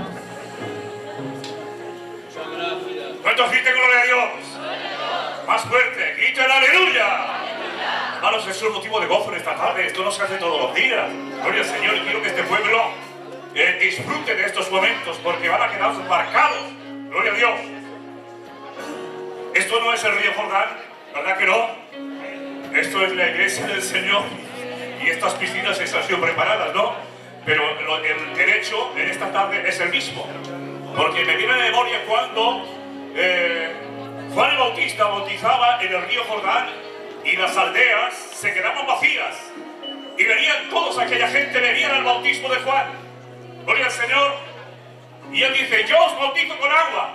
¿Cuántos griten gloria a Dios? Más fuerte, griten aleluya. Hermanos, eso es motivo de gozo en esta tarde. Esto no se hace todos los días. Gloria al Señor. Y quiero que este pueblo eh, disfruten de estos momentos porque van a quedar marcados. Gloria a Dios. Esto no es el río Jordán, ¿verdad que no? Esto es la iglesia del Señor y estas piscinas han sido preparadas, ¿no? Pero lo, el derecho en esta tarde es el mismo, porque me viene de memoria cuando eh, Juan el Bautista bautizaba en el río Jordán y las aldeas se quedaban vacías y venían todos, aquella gente venían al bautismo de Juan. Gloria al Señor. Y él dice: yo os bautizo con agua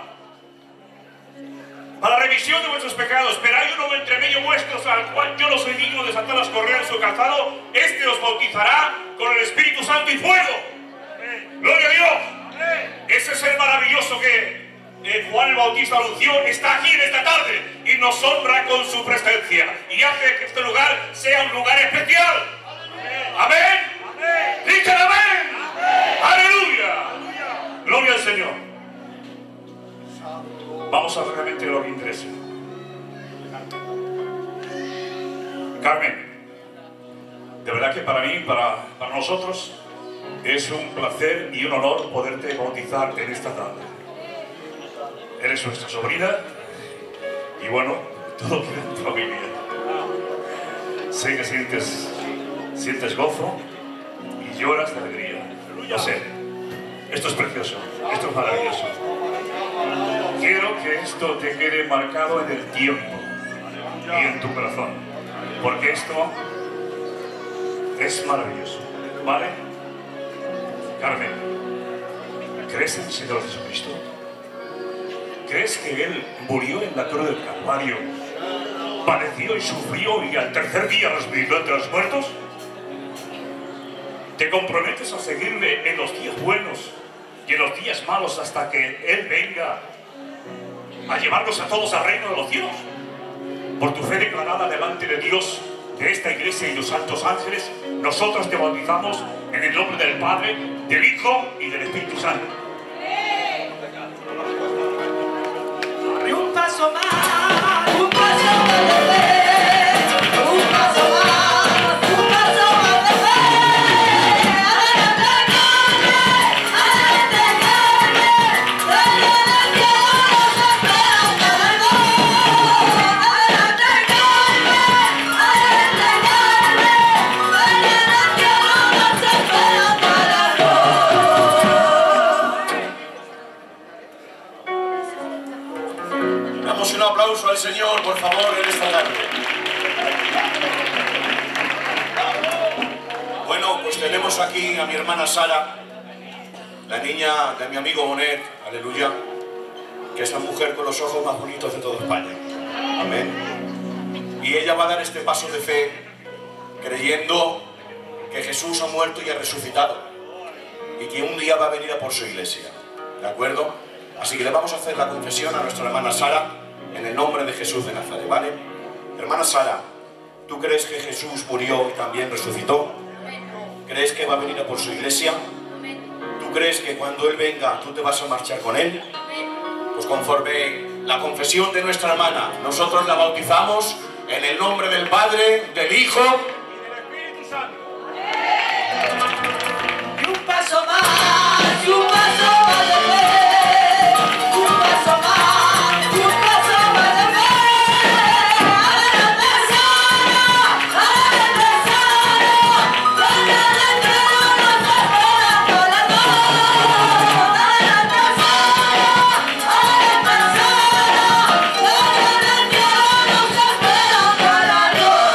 para remisión de vuestros pecados, pero hay uno entre medio vuestros al cual yo no soy digno de desatar las correas de su calzado. Este os bautizará con el Espíritu Santo y fuego. Gloria a Dios. Ese es el maravilloso que eh, Juan el Bautista anunció. Está aquí en esta tarde y nos honra con su presencia y hace que este lugar sea un lugar especial. Amén. Digan amén. Aleluya. Gloria al Señor. Vamos a realmente lo que interesa. Carmen, de verdad que para mí, para, para nosotros, es un placer y un honor poderte bautizar en esta tarde. Eres nuestra sobrina y bueno, todo queda en familia. Sé que sientes, sientes gozo y lloras de alegría. Lo sé. Esto es precioso, esto es maravilloso. Quiero que esto te quede marcado en el tiempo y en tu corazón, porque esto es maravilloso, ¿vale? Carmen, ¿crees en el Señor Jesucristo? ¿Crees que Él murió en la cruz del Calvario, padeció y sufrió y al tercer día resucitó entre los muertos? ¿Te comprometes a seguirle en los días buenos y en los días malos hasta que Él venga a llevarnos a todos al reino de los cielos? Por tu fe declarada delante de Dios, de esta iglesia y los santos ángeles, nosotros te bautizamos en el nombre del Padre, del Hijo y del Espíritu Santo. Y un paso más, un paso más de fe, un paso más, un paso más de fe. Adelante, Carmen, adelante, Carmen, Rey del cielo nos espera para el gol. Adelante, Carmen, adelante, Carmen, Rey del cielo nos espera para el gol. Damos un aplauso al Señor, por favor, en esta tarde. Bueno, pues tenemos aquí a mi hermana Sara, la niña de mi amigo Bonet, aleluya, que es la mujer con los ojos más bonitos de toda España. Amén. Y ella va a dar este paso de fe, creyendo que Jesús ha muerto y ha resucitado, y que un día va a venir a por su iglesia. ¿De acuerdo? Así que le vamos a hacer la confesión a nuestra hermana Sara, en el nombre de Jesús de Nazaret, ¿vale? Hermana Sara, ¿tú crees que Jesús murió y también resucitó? ¿Crees que va a venir a por su iglesia? ¿Tú crees que cuando Él venga tú te vas a marchar con Él? Pues conforme la confesión de nuestra hermana, nosotros la bautizamos en el nombre del Padre, del Hijo y del Espíritu Santo. Y un paso más, y un paso más de fe, un paso más, un paso más de fe. Adelante, Sara, adelante, Sara, Gloria del cielo nos espera para el gol. Adelante, Sara, adelante, Sara, Gloria del cielo nos espera para el gol.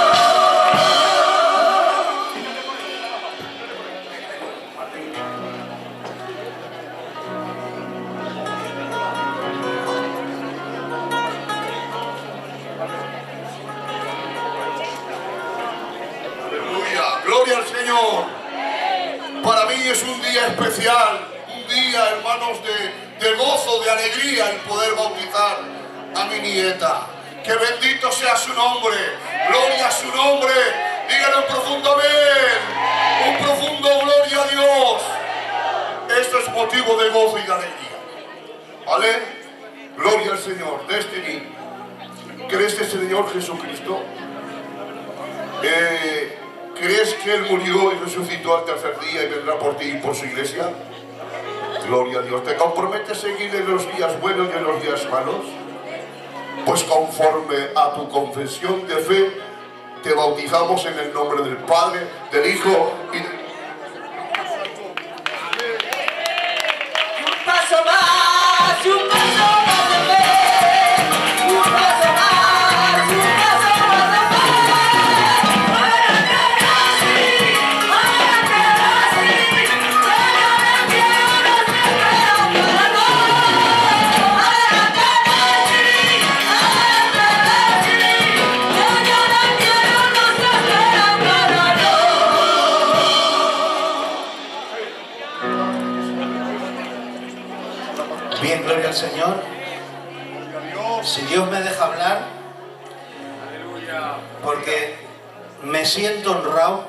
Aleluya, gloria al Señor. Para mí es un día especial, un día, hermanos, de, de gozo, de alegría, el poder bautizar a mi nieta. Que bendito sea su nombre, gloria a su nombre. Díganle un profundo amén, un profundo gloria a Dios. Esto es motivo de gozo y de alegría. ¿Vale? Gloria al Señor. Destiny, ¿crees que es el Señor Jesucristo? Eh, ¿Crees que Él murió y resucitó al tercer día y vendrá por ti y por su iglesia? Gloria a Dios. ¿Te comprometes a seguir en los días buenos y en los días malos? Pues conforme a tu confesión de fe, te bautizamos en el nombre del Padre, del Hijo y del... Un paso más, un paso más de fe, un paso más, un paso más de fe. Adelante, así, adelante, así, Señor, el cielo nos espera para todos. Adelante, así, adelante, así, Señor, el cielo nos espera para todos. Bien, gloria al Señor. Si Dios me deja hablar, porque me siento honrado,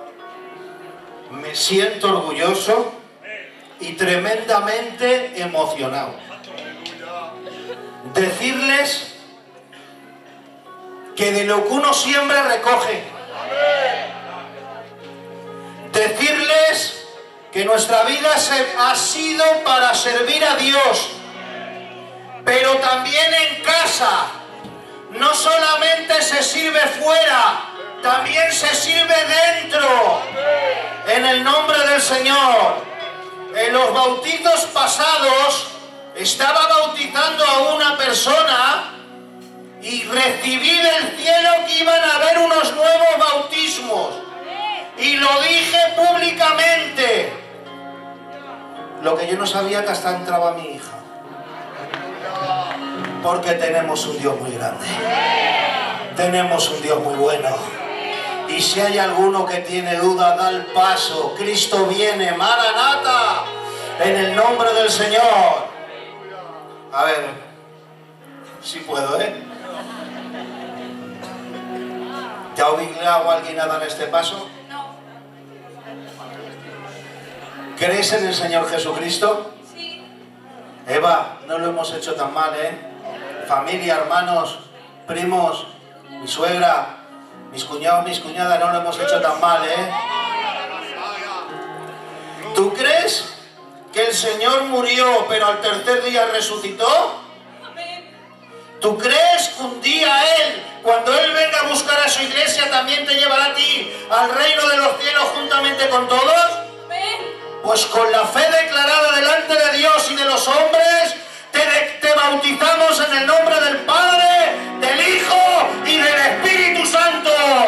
me siento orgulloso y tremendamente emocionado. Decirles que de lo que uno siembra recoge. Decirles que nuestra vida se, ha sido para servir a Dios, pero también en casa. No solamente se sirve fuera, también se sirve dentro. En el nombre del Señor. En los bautizos pasados estaba bautizando a una persona y recibí del cielo que iban a haber unos nuevos bautismos. Y lo dije públicamente. Lo que yo no sabía, que hasta entraba mi hija. Porque tenemos un Dios muy grande. Tenemos un Dios muy bueno. Y si hay alguno que tiene duda, da el paso. Cristo viene, Maranata, en el nombre del Señor. A ver, si puedo, ¿eh? ¿Ya ha obligado a alguien a dar este paso? No. ¿Crees en el Señor Jesucristo? Sí. Eva, no lo hemos hecho tan mal, ¿eh? Familia, hermanos, primos, mi suegra, mis cuñados, mis cuñadas, no lo hemos hecho tan mal, ¿eh? ¿Tú crees que el Señor murió, pero al tercer día resucitó? ¿Tú crees que un día Él, cuando Él venga a buscar a su iglesia, también te llevará a ti al reino de los cielos juntamente con todos? Pues con la fe declarada delante de Dios y de los hombres, te, te bautizamos en el nombre del Padre, del Hijo y del Espíritu Santo.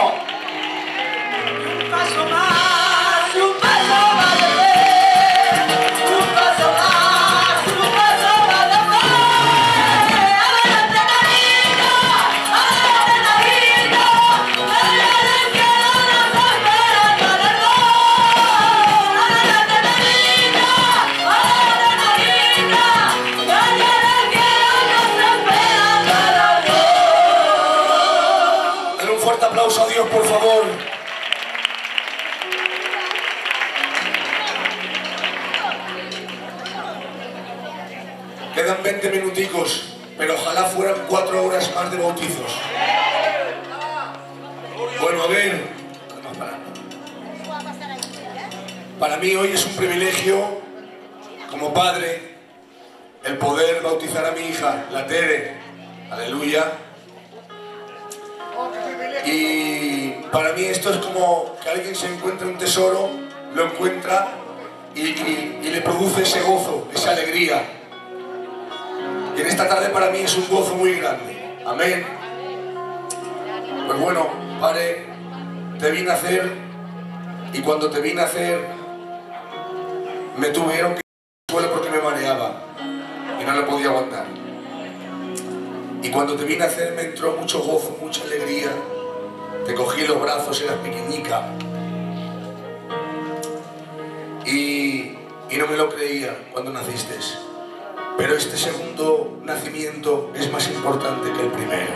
Un paso más, un paso más de fe, un paso más, un paso más de fe. Adelante, David, adelante, David, Señor, el cielo nos espera para todos. Adelante, David, adelante, David, Señor, el cielo nos espera para todos. Dale un fuerte aplauso a Dios, por favor. Quedan veinte minuticos, pero ojalá fueran cuatro horas más de bautizos. Bueno, a ver. Para mí hoy es un privilegio, como padre, el poder bautizar a mi hija, la Tere. Aleluya. Y para mí esto es como que alguien se encuentra un tesoro, lo encuentra y, y, y le produce ese gozo, esa alegría. Y en esta tarde para mí es un gozo muy grande. Amén. Pues bueno, Padre, te vine a hacer, y cuando te vine a hacer, me tuvieron que ir al suelo porque me mareaba y no lo podía aguantar. Y cuando te vine a hacer me entró mucho gozo, mucha alegría. Te cogí en los brazos, eras pequeñica. Y, y no me lo creía cuando naciste. Pero este segundo nacimiento es más importante que el primero.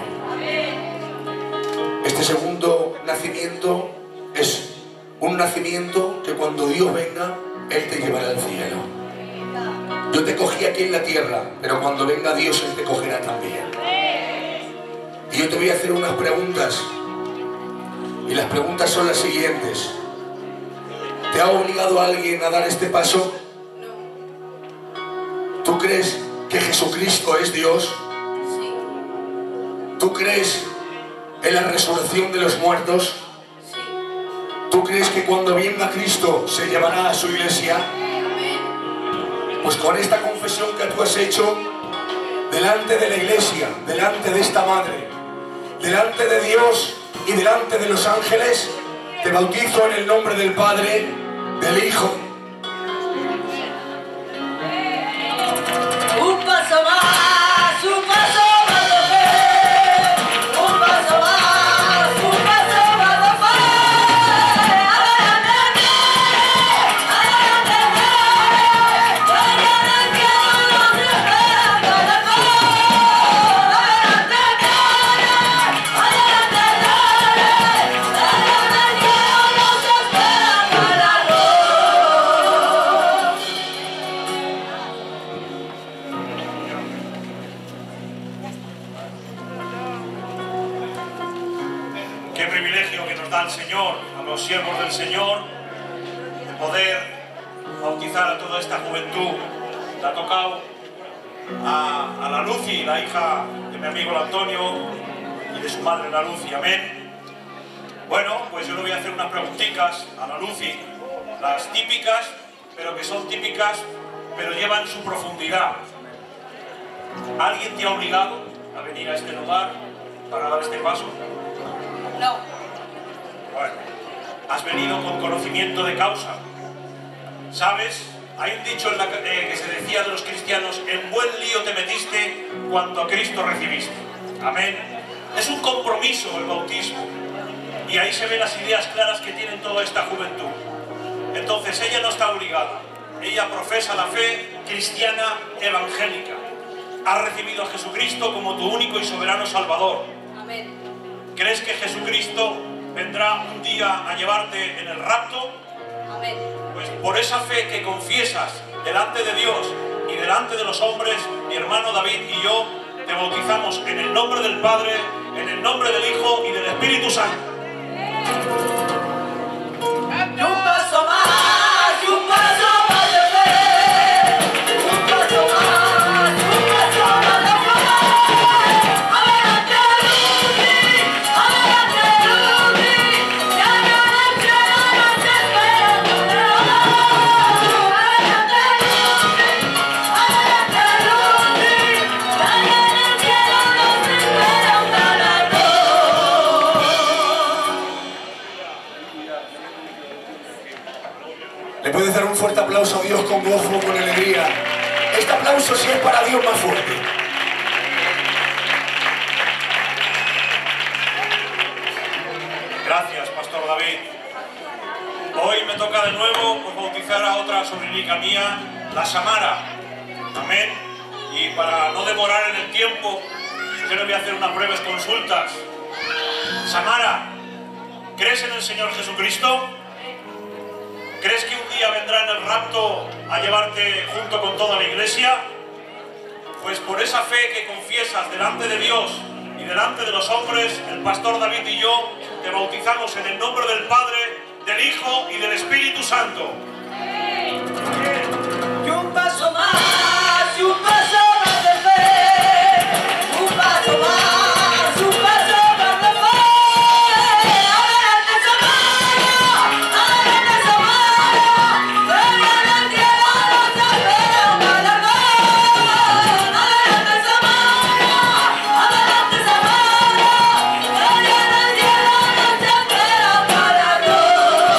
Este segundo nacimiento es un nacimiento que cuando Dios venga, Él te llevará al cielo. Yo te cogí aquí en la tierra, pero cuando venga Dios, Él te cogerá también. Y yo te voy a hacer unas preguntas. Y las preguntas son las siguientes. ¿Te ha obligado alguien a dar este paso? ¿Tú crees que Jesucristo es Dios? Sí. ¿Tú crees en la resurrección de los muertos? Sí. ¿Tú crees que cuando venga Cristo se llevará a su iglesia? Amén. Pues con esta confesión que tú has hecho, delante de la iglesia, delante de esta madre, delante de Dios y delante de los ángeles, te bautizo en el nombre del Padre, del Hijo. Un paso más, un paso más de fe, un paso más, un paso más de fe. Adelante, adelante, adelante, nos espera para todo. Adelante, adelante, adelante, nos espera para todo. Qué privilegio que nos da el Señor, a los siervos del Señor, de poder bautizar a toda esta juventud. Le ha tocado a, a la Lucy, la hija de mi amigo el Antonio, y de su madre la Lucy. Amén. Bueno, pues yo le voy a hacer unas preguntitas a la Lucy, las típicas, pero que son típicas, pero llevan su profundidad. ¿Alguien te ha obligado a venir a este lugar para dar este paso? No. Bueno, has venido con conocimiento de causa. ¿Sabes? Hay un dicho en la, eh, que se decía de los cristianos: en buen lío te metiste cuando a Cristo recibiste. Amén. Es un compromiso el bautismo. Y ahí se ven las ideas claras que tienen toda esta juventud. Entonces ella no está obligada. Ella profesa la fe cristiana evangélica. Ha recibido a Jesucristo como tu único y soberano Salvador. Amén. ¿Crees que Jesucristo vendrá un día a llevarte en el rapto? Amén. Pues por esa fe que confiesas delante de Dios y delante de los hombres, mi hermano David y yo te bautizamos en el nombre del Padre, en el nombre del Hijo y del Espíritu Santo. Y un paso más, y un paso más de fe, un paso más, un paso más de fe. Adelante, Lucy, adelante, Lucy, ya no el cielo nos espera para todo. Adelante, Lucy, adelante, Lucy, ya no el cielo nos espera para todo. Le puedes dar un fuerte aplauso a Dios con gozo, con alegría. Este aplauso sí es para Dios más fuerte. Gracias, Pastor David. Hoy me toca de nuevo pues, bautizar a otra sobrinica mía, la Samara. Amén. Y para no demorar en el tiempo, yo le voy a hacer unas breves consultas. Samara, ¿crees en el Señor Jesucristo? ¿Crees que un día vendrá en el rapto a llevarte junto con toda la iglesia? Pues por esa fe que confiesas delante de Dios y delante de los hombres, el pastor David y yo te bautizamos en el nombre del Padre, del Hijo y del Espíritu Santo. Y un paso más, y un paso más de fe, un paso más, un paso más de fe. Adelante, Samara, adelante, Samara, ven al cielo nos espera un galardón. Adelante, Samara, adelante, Samara, ven al cielo nos espera un galardón.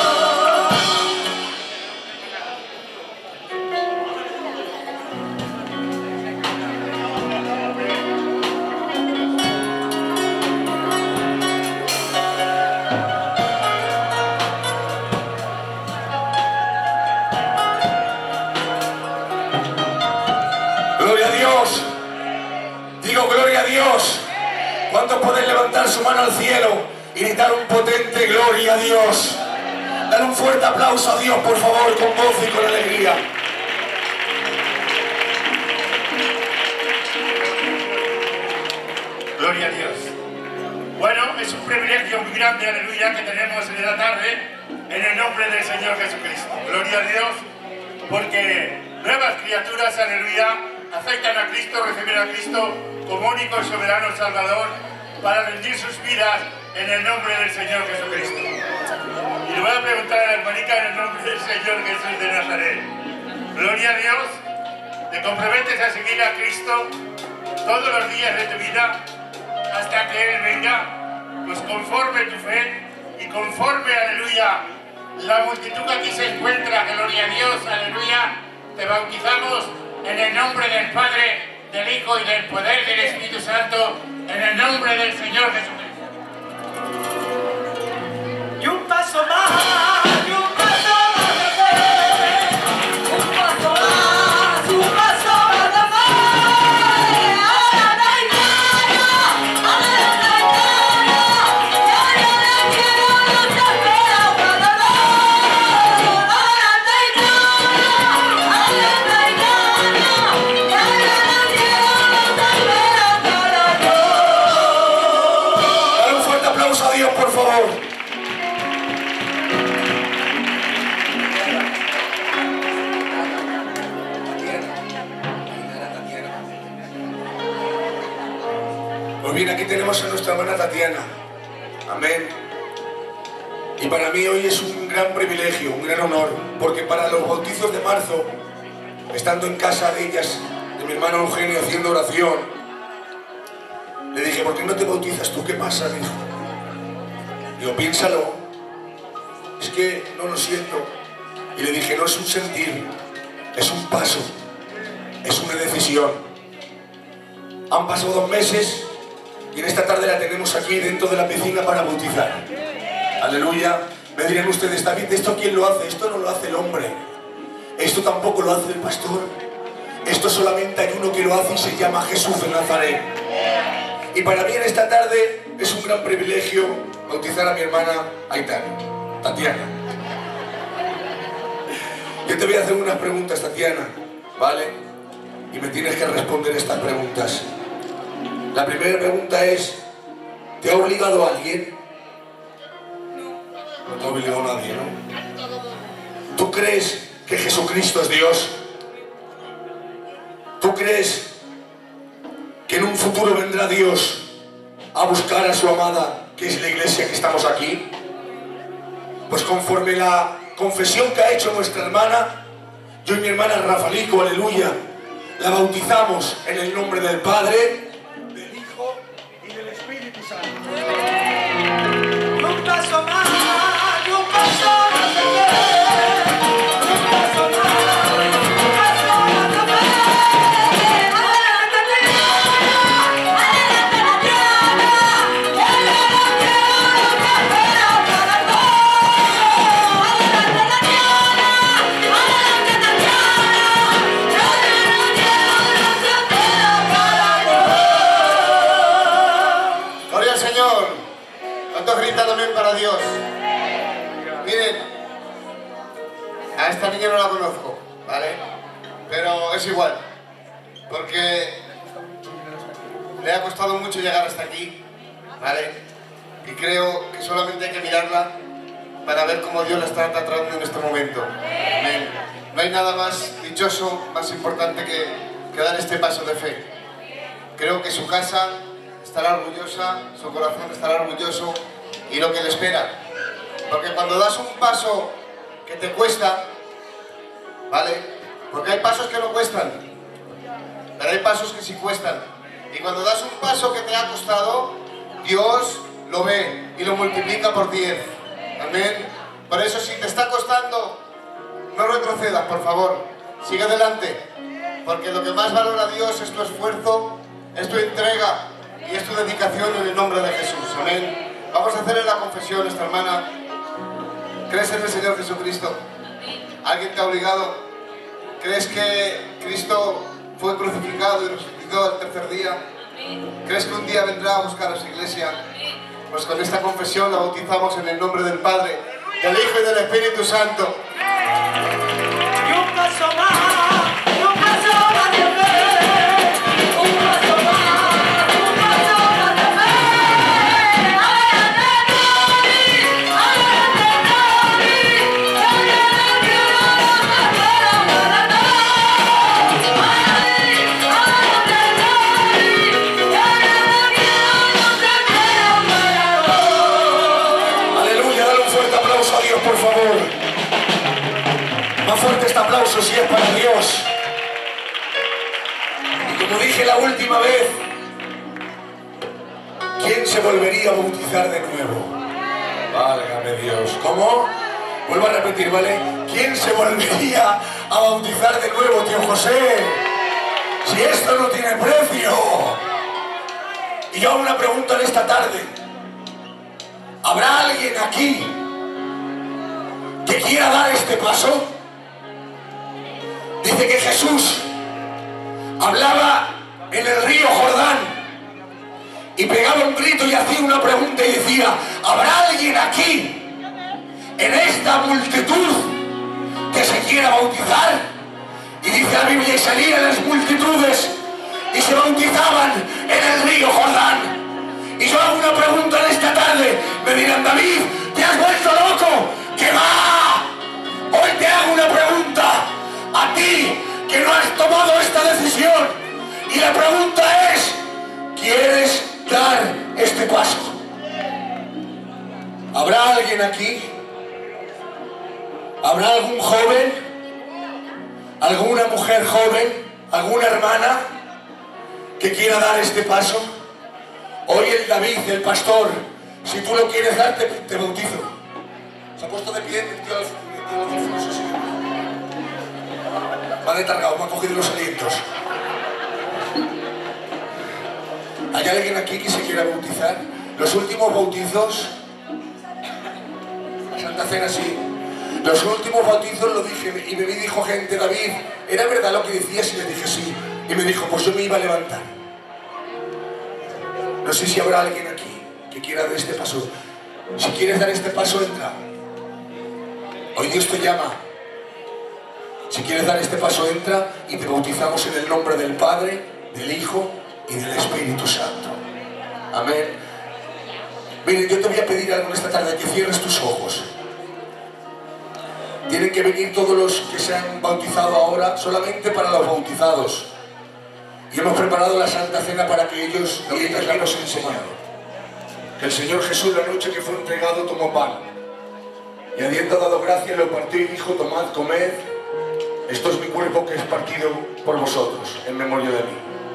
Gloria a Dios. Digo gloria a Dios. ¿Cuántos pueden levantar su mano al cielo y gritar un potente gloria a Dios? Dale un fuerte aplauso a Dios, por favor, con gozo y con alegría. Gloria a Dios. Bueno, es un privilegio muy grande, aleluya, que tenemos en la tarde en el nombre del Señor Jesucristo. Gloria a Dios, porque nuevas criaturas, aleluya, aceptan a Cristo, reciben a Cristo como único y soberano Salvador para rendir sus vidas en el nombre del Señor Jesucristo. Y le voy a preguntar a la hermanita en el nombre del Señor Jesús de Nazaret. Gloria a Dios, ¿te comprometes a seguir a Cristo todos los días de tu vida hasta que Él venga? Pues conforme tu fe y conforme, aleluya, la multitud que aquí se encuentra, gloria a Dios, aleluya, te bautizamos en el nombre del Padre, del Hijo y del poder del Espíritu Santo, en el nombre del Señor Jesucristo. Y un paso más, y un paso más de fe, un paso más, un paso más de fe. Ahora no hay nada, ahora no hay nada, ya yo no quiero luchar pero para Dios. Ahora no hay nada, ahora no hay nada, ya yo no quiero luchar pero para Dios. Dale un fuerte aplauso a Dios, por favor. Pues bien, aquí tenemos a nuestra hermana Tatiana. Amén. Y para mí hoy es un gran privilegio, un gran honor, porque para los bautizos de marzo, estando en casa de ellas, de mi hermano Eugenio, haciendo oración, le dije, ¿por qué no te bautizas tú? ¿Qué pasa? Dijo. Digo, piénsalo. Es que no lo siento. Y le dije, no es un sentir, es un paso, es una decisión. Han pasado dos meses y en esta tarde la tenemos aquí dentro de la piscina para bautizar. Aleluya. Me dirán ustedes, David, ¿esto quién lo hace? Esto no lo hace el hombre. Esto tampoco lo hace el pastor. Esto solamente hay uno que lo hace y se llama Jesús de Nazaret. Y para mí en esta tarde es un gran privilegio bautizar a mi hermana Aitana, Tatiana. Yo te voy a hacer unas preguntas, Tatiana, ¿vale? Y me tienes que responder estas preguntas. La primera pregunta es, ¿te ha obligado a alguien? No te ha obligado a nadie, ¿no? ¿Tú crees que Jesucristo es Dios? ¿Tú crees que en un futuro vendrá Dios a buscar a su amada, que es la iglesia que estamos aquí? Pues conforme la confesión que ha hecho nuestra hermana, yo y mi hermana Rafalico, aleluya, la bautizamos en el nombre del Padre, del Hijo y del Espíritu Santo. Un paso más, y un paso más de fe, un paso más, un paso más de fe. Adelante Tatiana, adelante Tatiana, ya yo no quiero luchar pero para Dios. Adelante Tatiana, adelante Tatiana, ya yo no quiero luchar pero para Dios. Gloria al Señor. ¿Cuántos gritan amén para Dios? Miren, a esta niña no la conozco, ¿vale? Pero es igual, porque le ha costado mucho llegar hasta aquí, ¿vale? Y creo que solamente hay que mirarla para ver cómo Dios la está tratando en este momento. Amén. No hay nada más dichoso, más importante que, que dar este paso de fe. Creo que su casa estará orgullosa, su corazón estará orgulloso y lo que le espera. Porque cuando das un paso que te cuesta, ¿vale? Porque hay pasos que no cuestan, pero hay pasos que sí cuestan. Y cuando das un paso que te ha costado, Dios lo ve y lo multiplica por diez. Amén. Por eso si te está costando, no retrocedas, por favor. Sigue adelante. Porque lo que más valora Dios es tu esfuerzo, es tu entrega y es tu dedicación en el nombre de Jesús. Amén. Vamos a hacerle la confesión, esta hermana. ¿Crees en el Señor Jesucristo? ¿Alguien te ha obligado? ¿Crees que Cristo fue crucificado y resucitó al tercer día? ¿Crees que un día vendrá a buscar a su iglesia? Pues con esta confesión la bautizamos en el nombre del Padre, del Hijo y del Espíritu Santo. Y un paso más, y un paso más de fe, un paso más, un paso más de fe. Adelante Tony, adelante Tony, yo ya no quiero luchar pero para Dios. como dije la última vez, ¿quién se volvería a bautizar de nuevo? Válgame Dios. ¿Cómo? Vuelvo a repetir, ¿vale? ¿Quién se volvería a bautizar de nuevo, tío José? Si esto no tiene precio. Y yo hago una pregunta en esta tarde. ¿Habrá alguien aquí que quiera dar este paso? Dice que Jesús hablaba en el río Jordán y pegaba un grito y hacía una pregunta y decía: ¿habrá alguien aquí en esta multitud que se quiera bautizar? Y dice la Biblia, y salían las multitudes y se bautizaban en el río Jordán. Y yo hago una pregunta en esta tarde. Me dirán: David, ¿te has vuelto loco? ¡Que va! Hoy te hago una pregunta a ti que no has tomado esta decisión. Y la pregunta es: ¿quieres dar este paso? ¿Habrá alguien aquí? ¿Habrá algún joven? ¿Alguna mujer joven? ¿Alguna hermana que quiera dar este paso? Hoy el David, el pastor, si tú lo quieres dar, te, te bautizo. Se ha puesto de pie, el tío Alfonso, sí. Me ha detargado, me ha cogido los alientos. ¿Hay alguien aquí que se quiera bautizar? Los últimos bautizos, la Santa Cena sí, los últimos bautizos lo dije y me dijo gente: David, ¿era verdad lo que decías? Y le dije sí. Y me dijo: pues yo me iba a levantar. No sé si habrá alguien aquí que quiera dar este paso. Si quieres dar este paso, entra. Hoy Dios te llama. Si quieres dar este paso, entra y te bautizamos en el nombre del Padre, del Hijo y del Espíritu Santo. Amén. Miren, yo te voy a pedir algo en esta tarde, que cierres tus ojos. Tienen que venir todos los que se han bautizado ahora, solamente para los bautizados. Y hemos preparado la Santa Cena para que ellos y ellas la nos enseñado. Que el Señor Jesús, la noche que fue entregado, tomó pan. Y habiendo dado gracias, lo partió y dijo: tomad, comed. Esto es mi cuerpo que es partido por vosotros, en memoria de mí.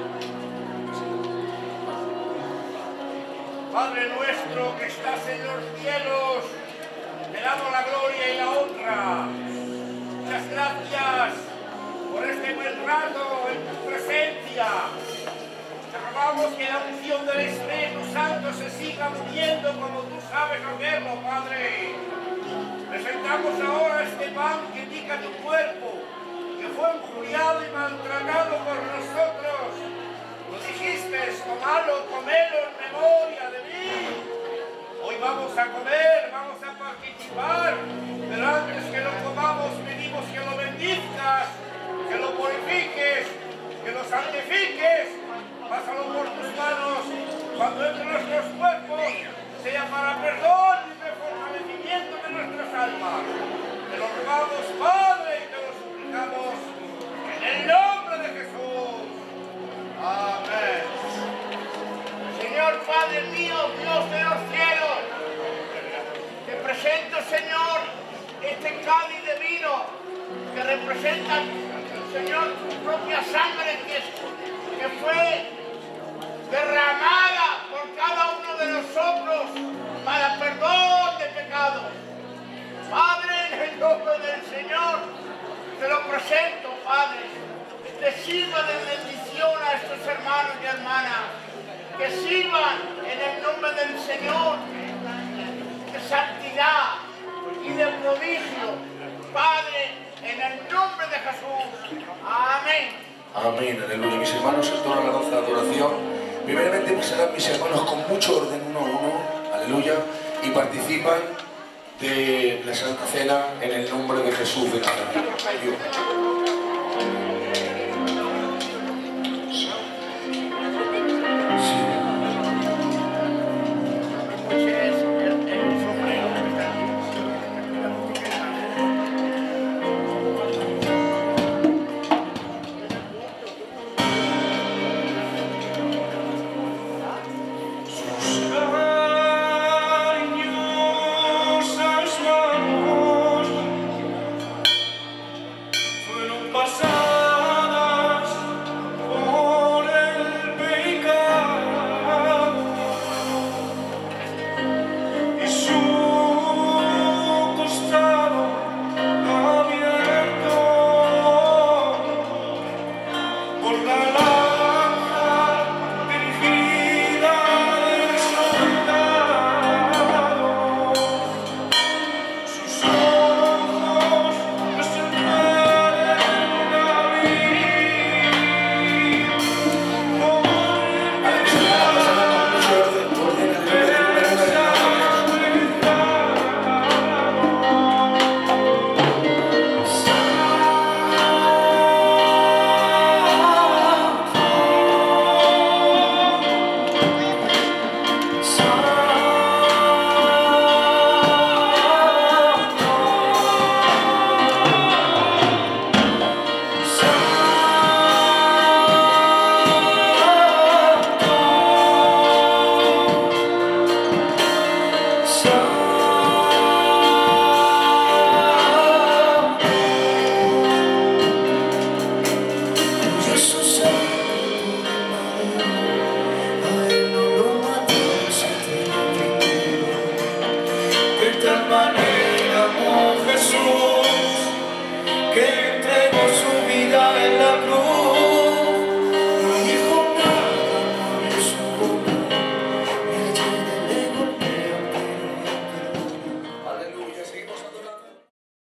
Padre nuestro que estás en los cielos, te damos la gloria y la honra. Muchas gracias por este buen rato en tu presencia. Te rogamos que la unción del Espíritu Santo se siga moviendo como tú sabes hacerlo, Padre. Presentamos ahora este pan que indica tu cuerpo, que fue injuriado y maltratado por nosotros. Lo dijiste: tomadlo, comedlo en memoria de mí. Hoy vamos a comer, vamos a participar, pero antes que lo comamos pedimos que lo bendizcas, que lo purifiques, que lo santifiques. Pásalo por tus manos, cuando entre nuestros cuerpos sea para perdón y refortalecimiento de nuestras almas. Te lo rogamos, Padre, y te lo suplicamos en el nombre de Jesús. Amén. Señor Padre mío, Dios de los cielos, te presento, Señor, este cáliz de vino que representa, Señor, tu propia sangre que, que fue derramada por cada uno de nosotros para perdón de pecados. Padre, en el nombre del Señor, te lo presento, Padre. Que sirva de bendición a estos hermanos y hermanas. Que sirvan en el nombre del Señor de santidad y de prodigio. Padre, en el nombre de Jesús. Amén. Amén, aleluya. Mis hermanos, el tono de la alabanza de adoración. Primeramente pasarán mis hermanos con mucho orden uno a uno, aleluya, y participan de la Santa Cena en el nombre de Jesús de Nazaret. Pasar ayúdala.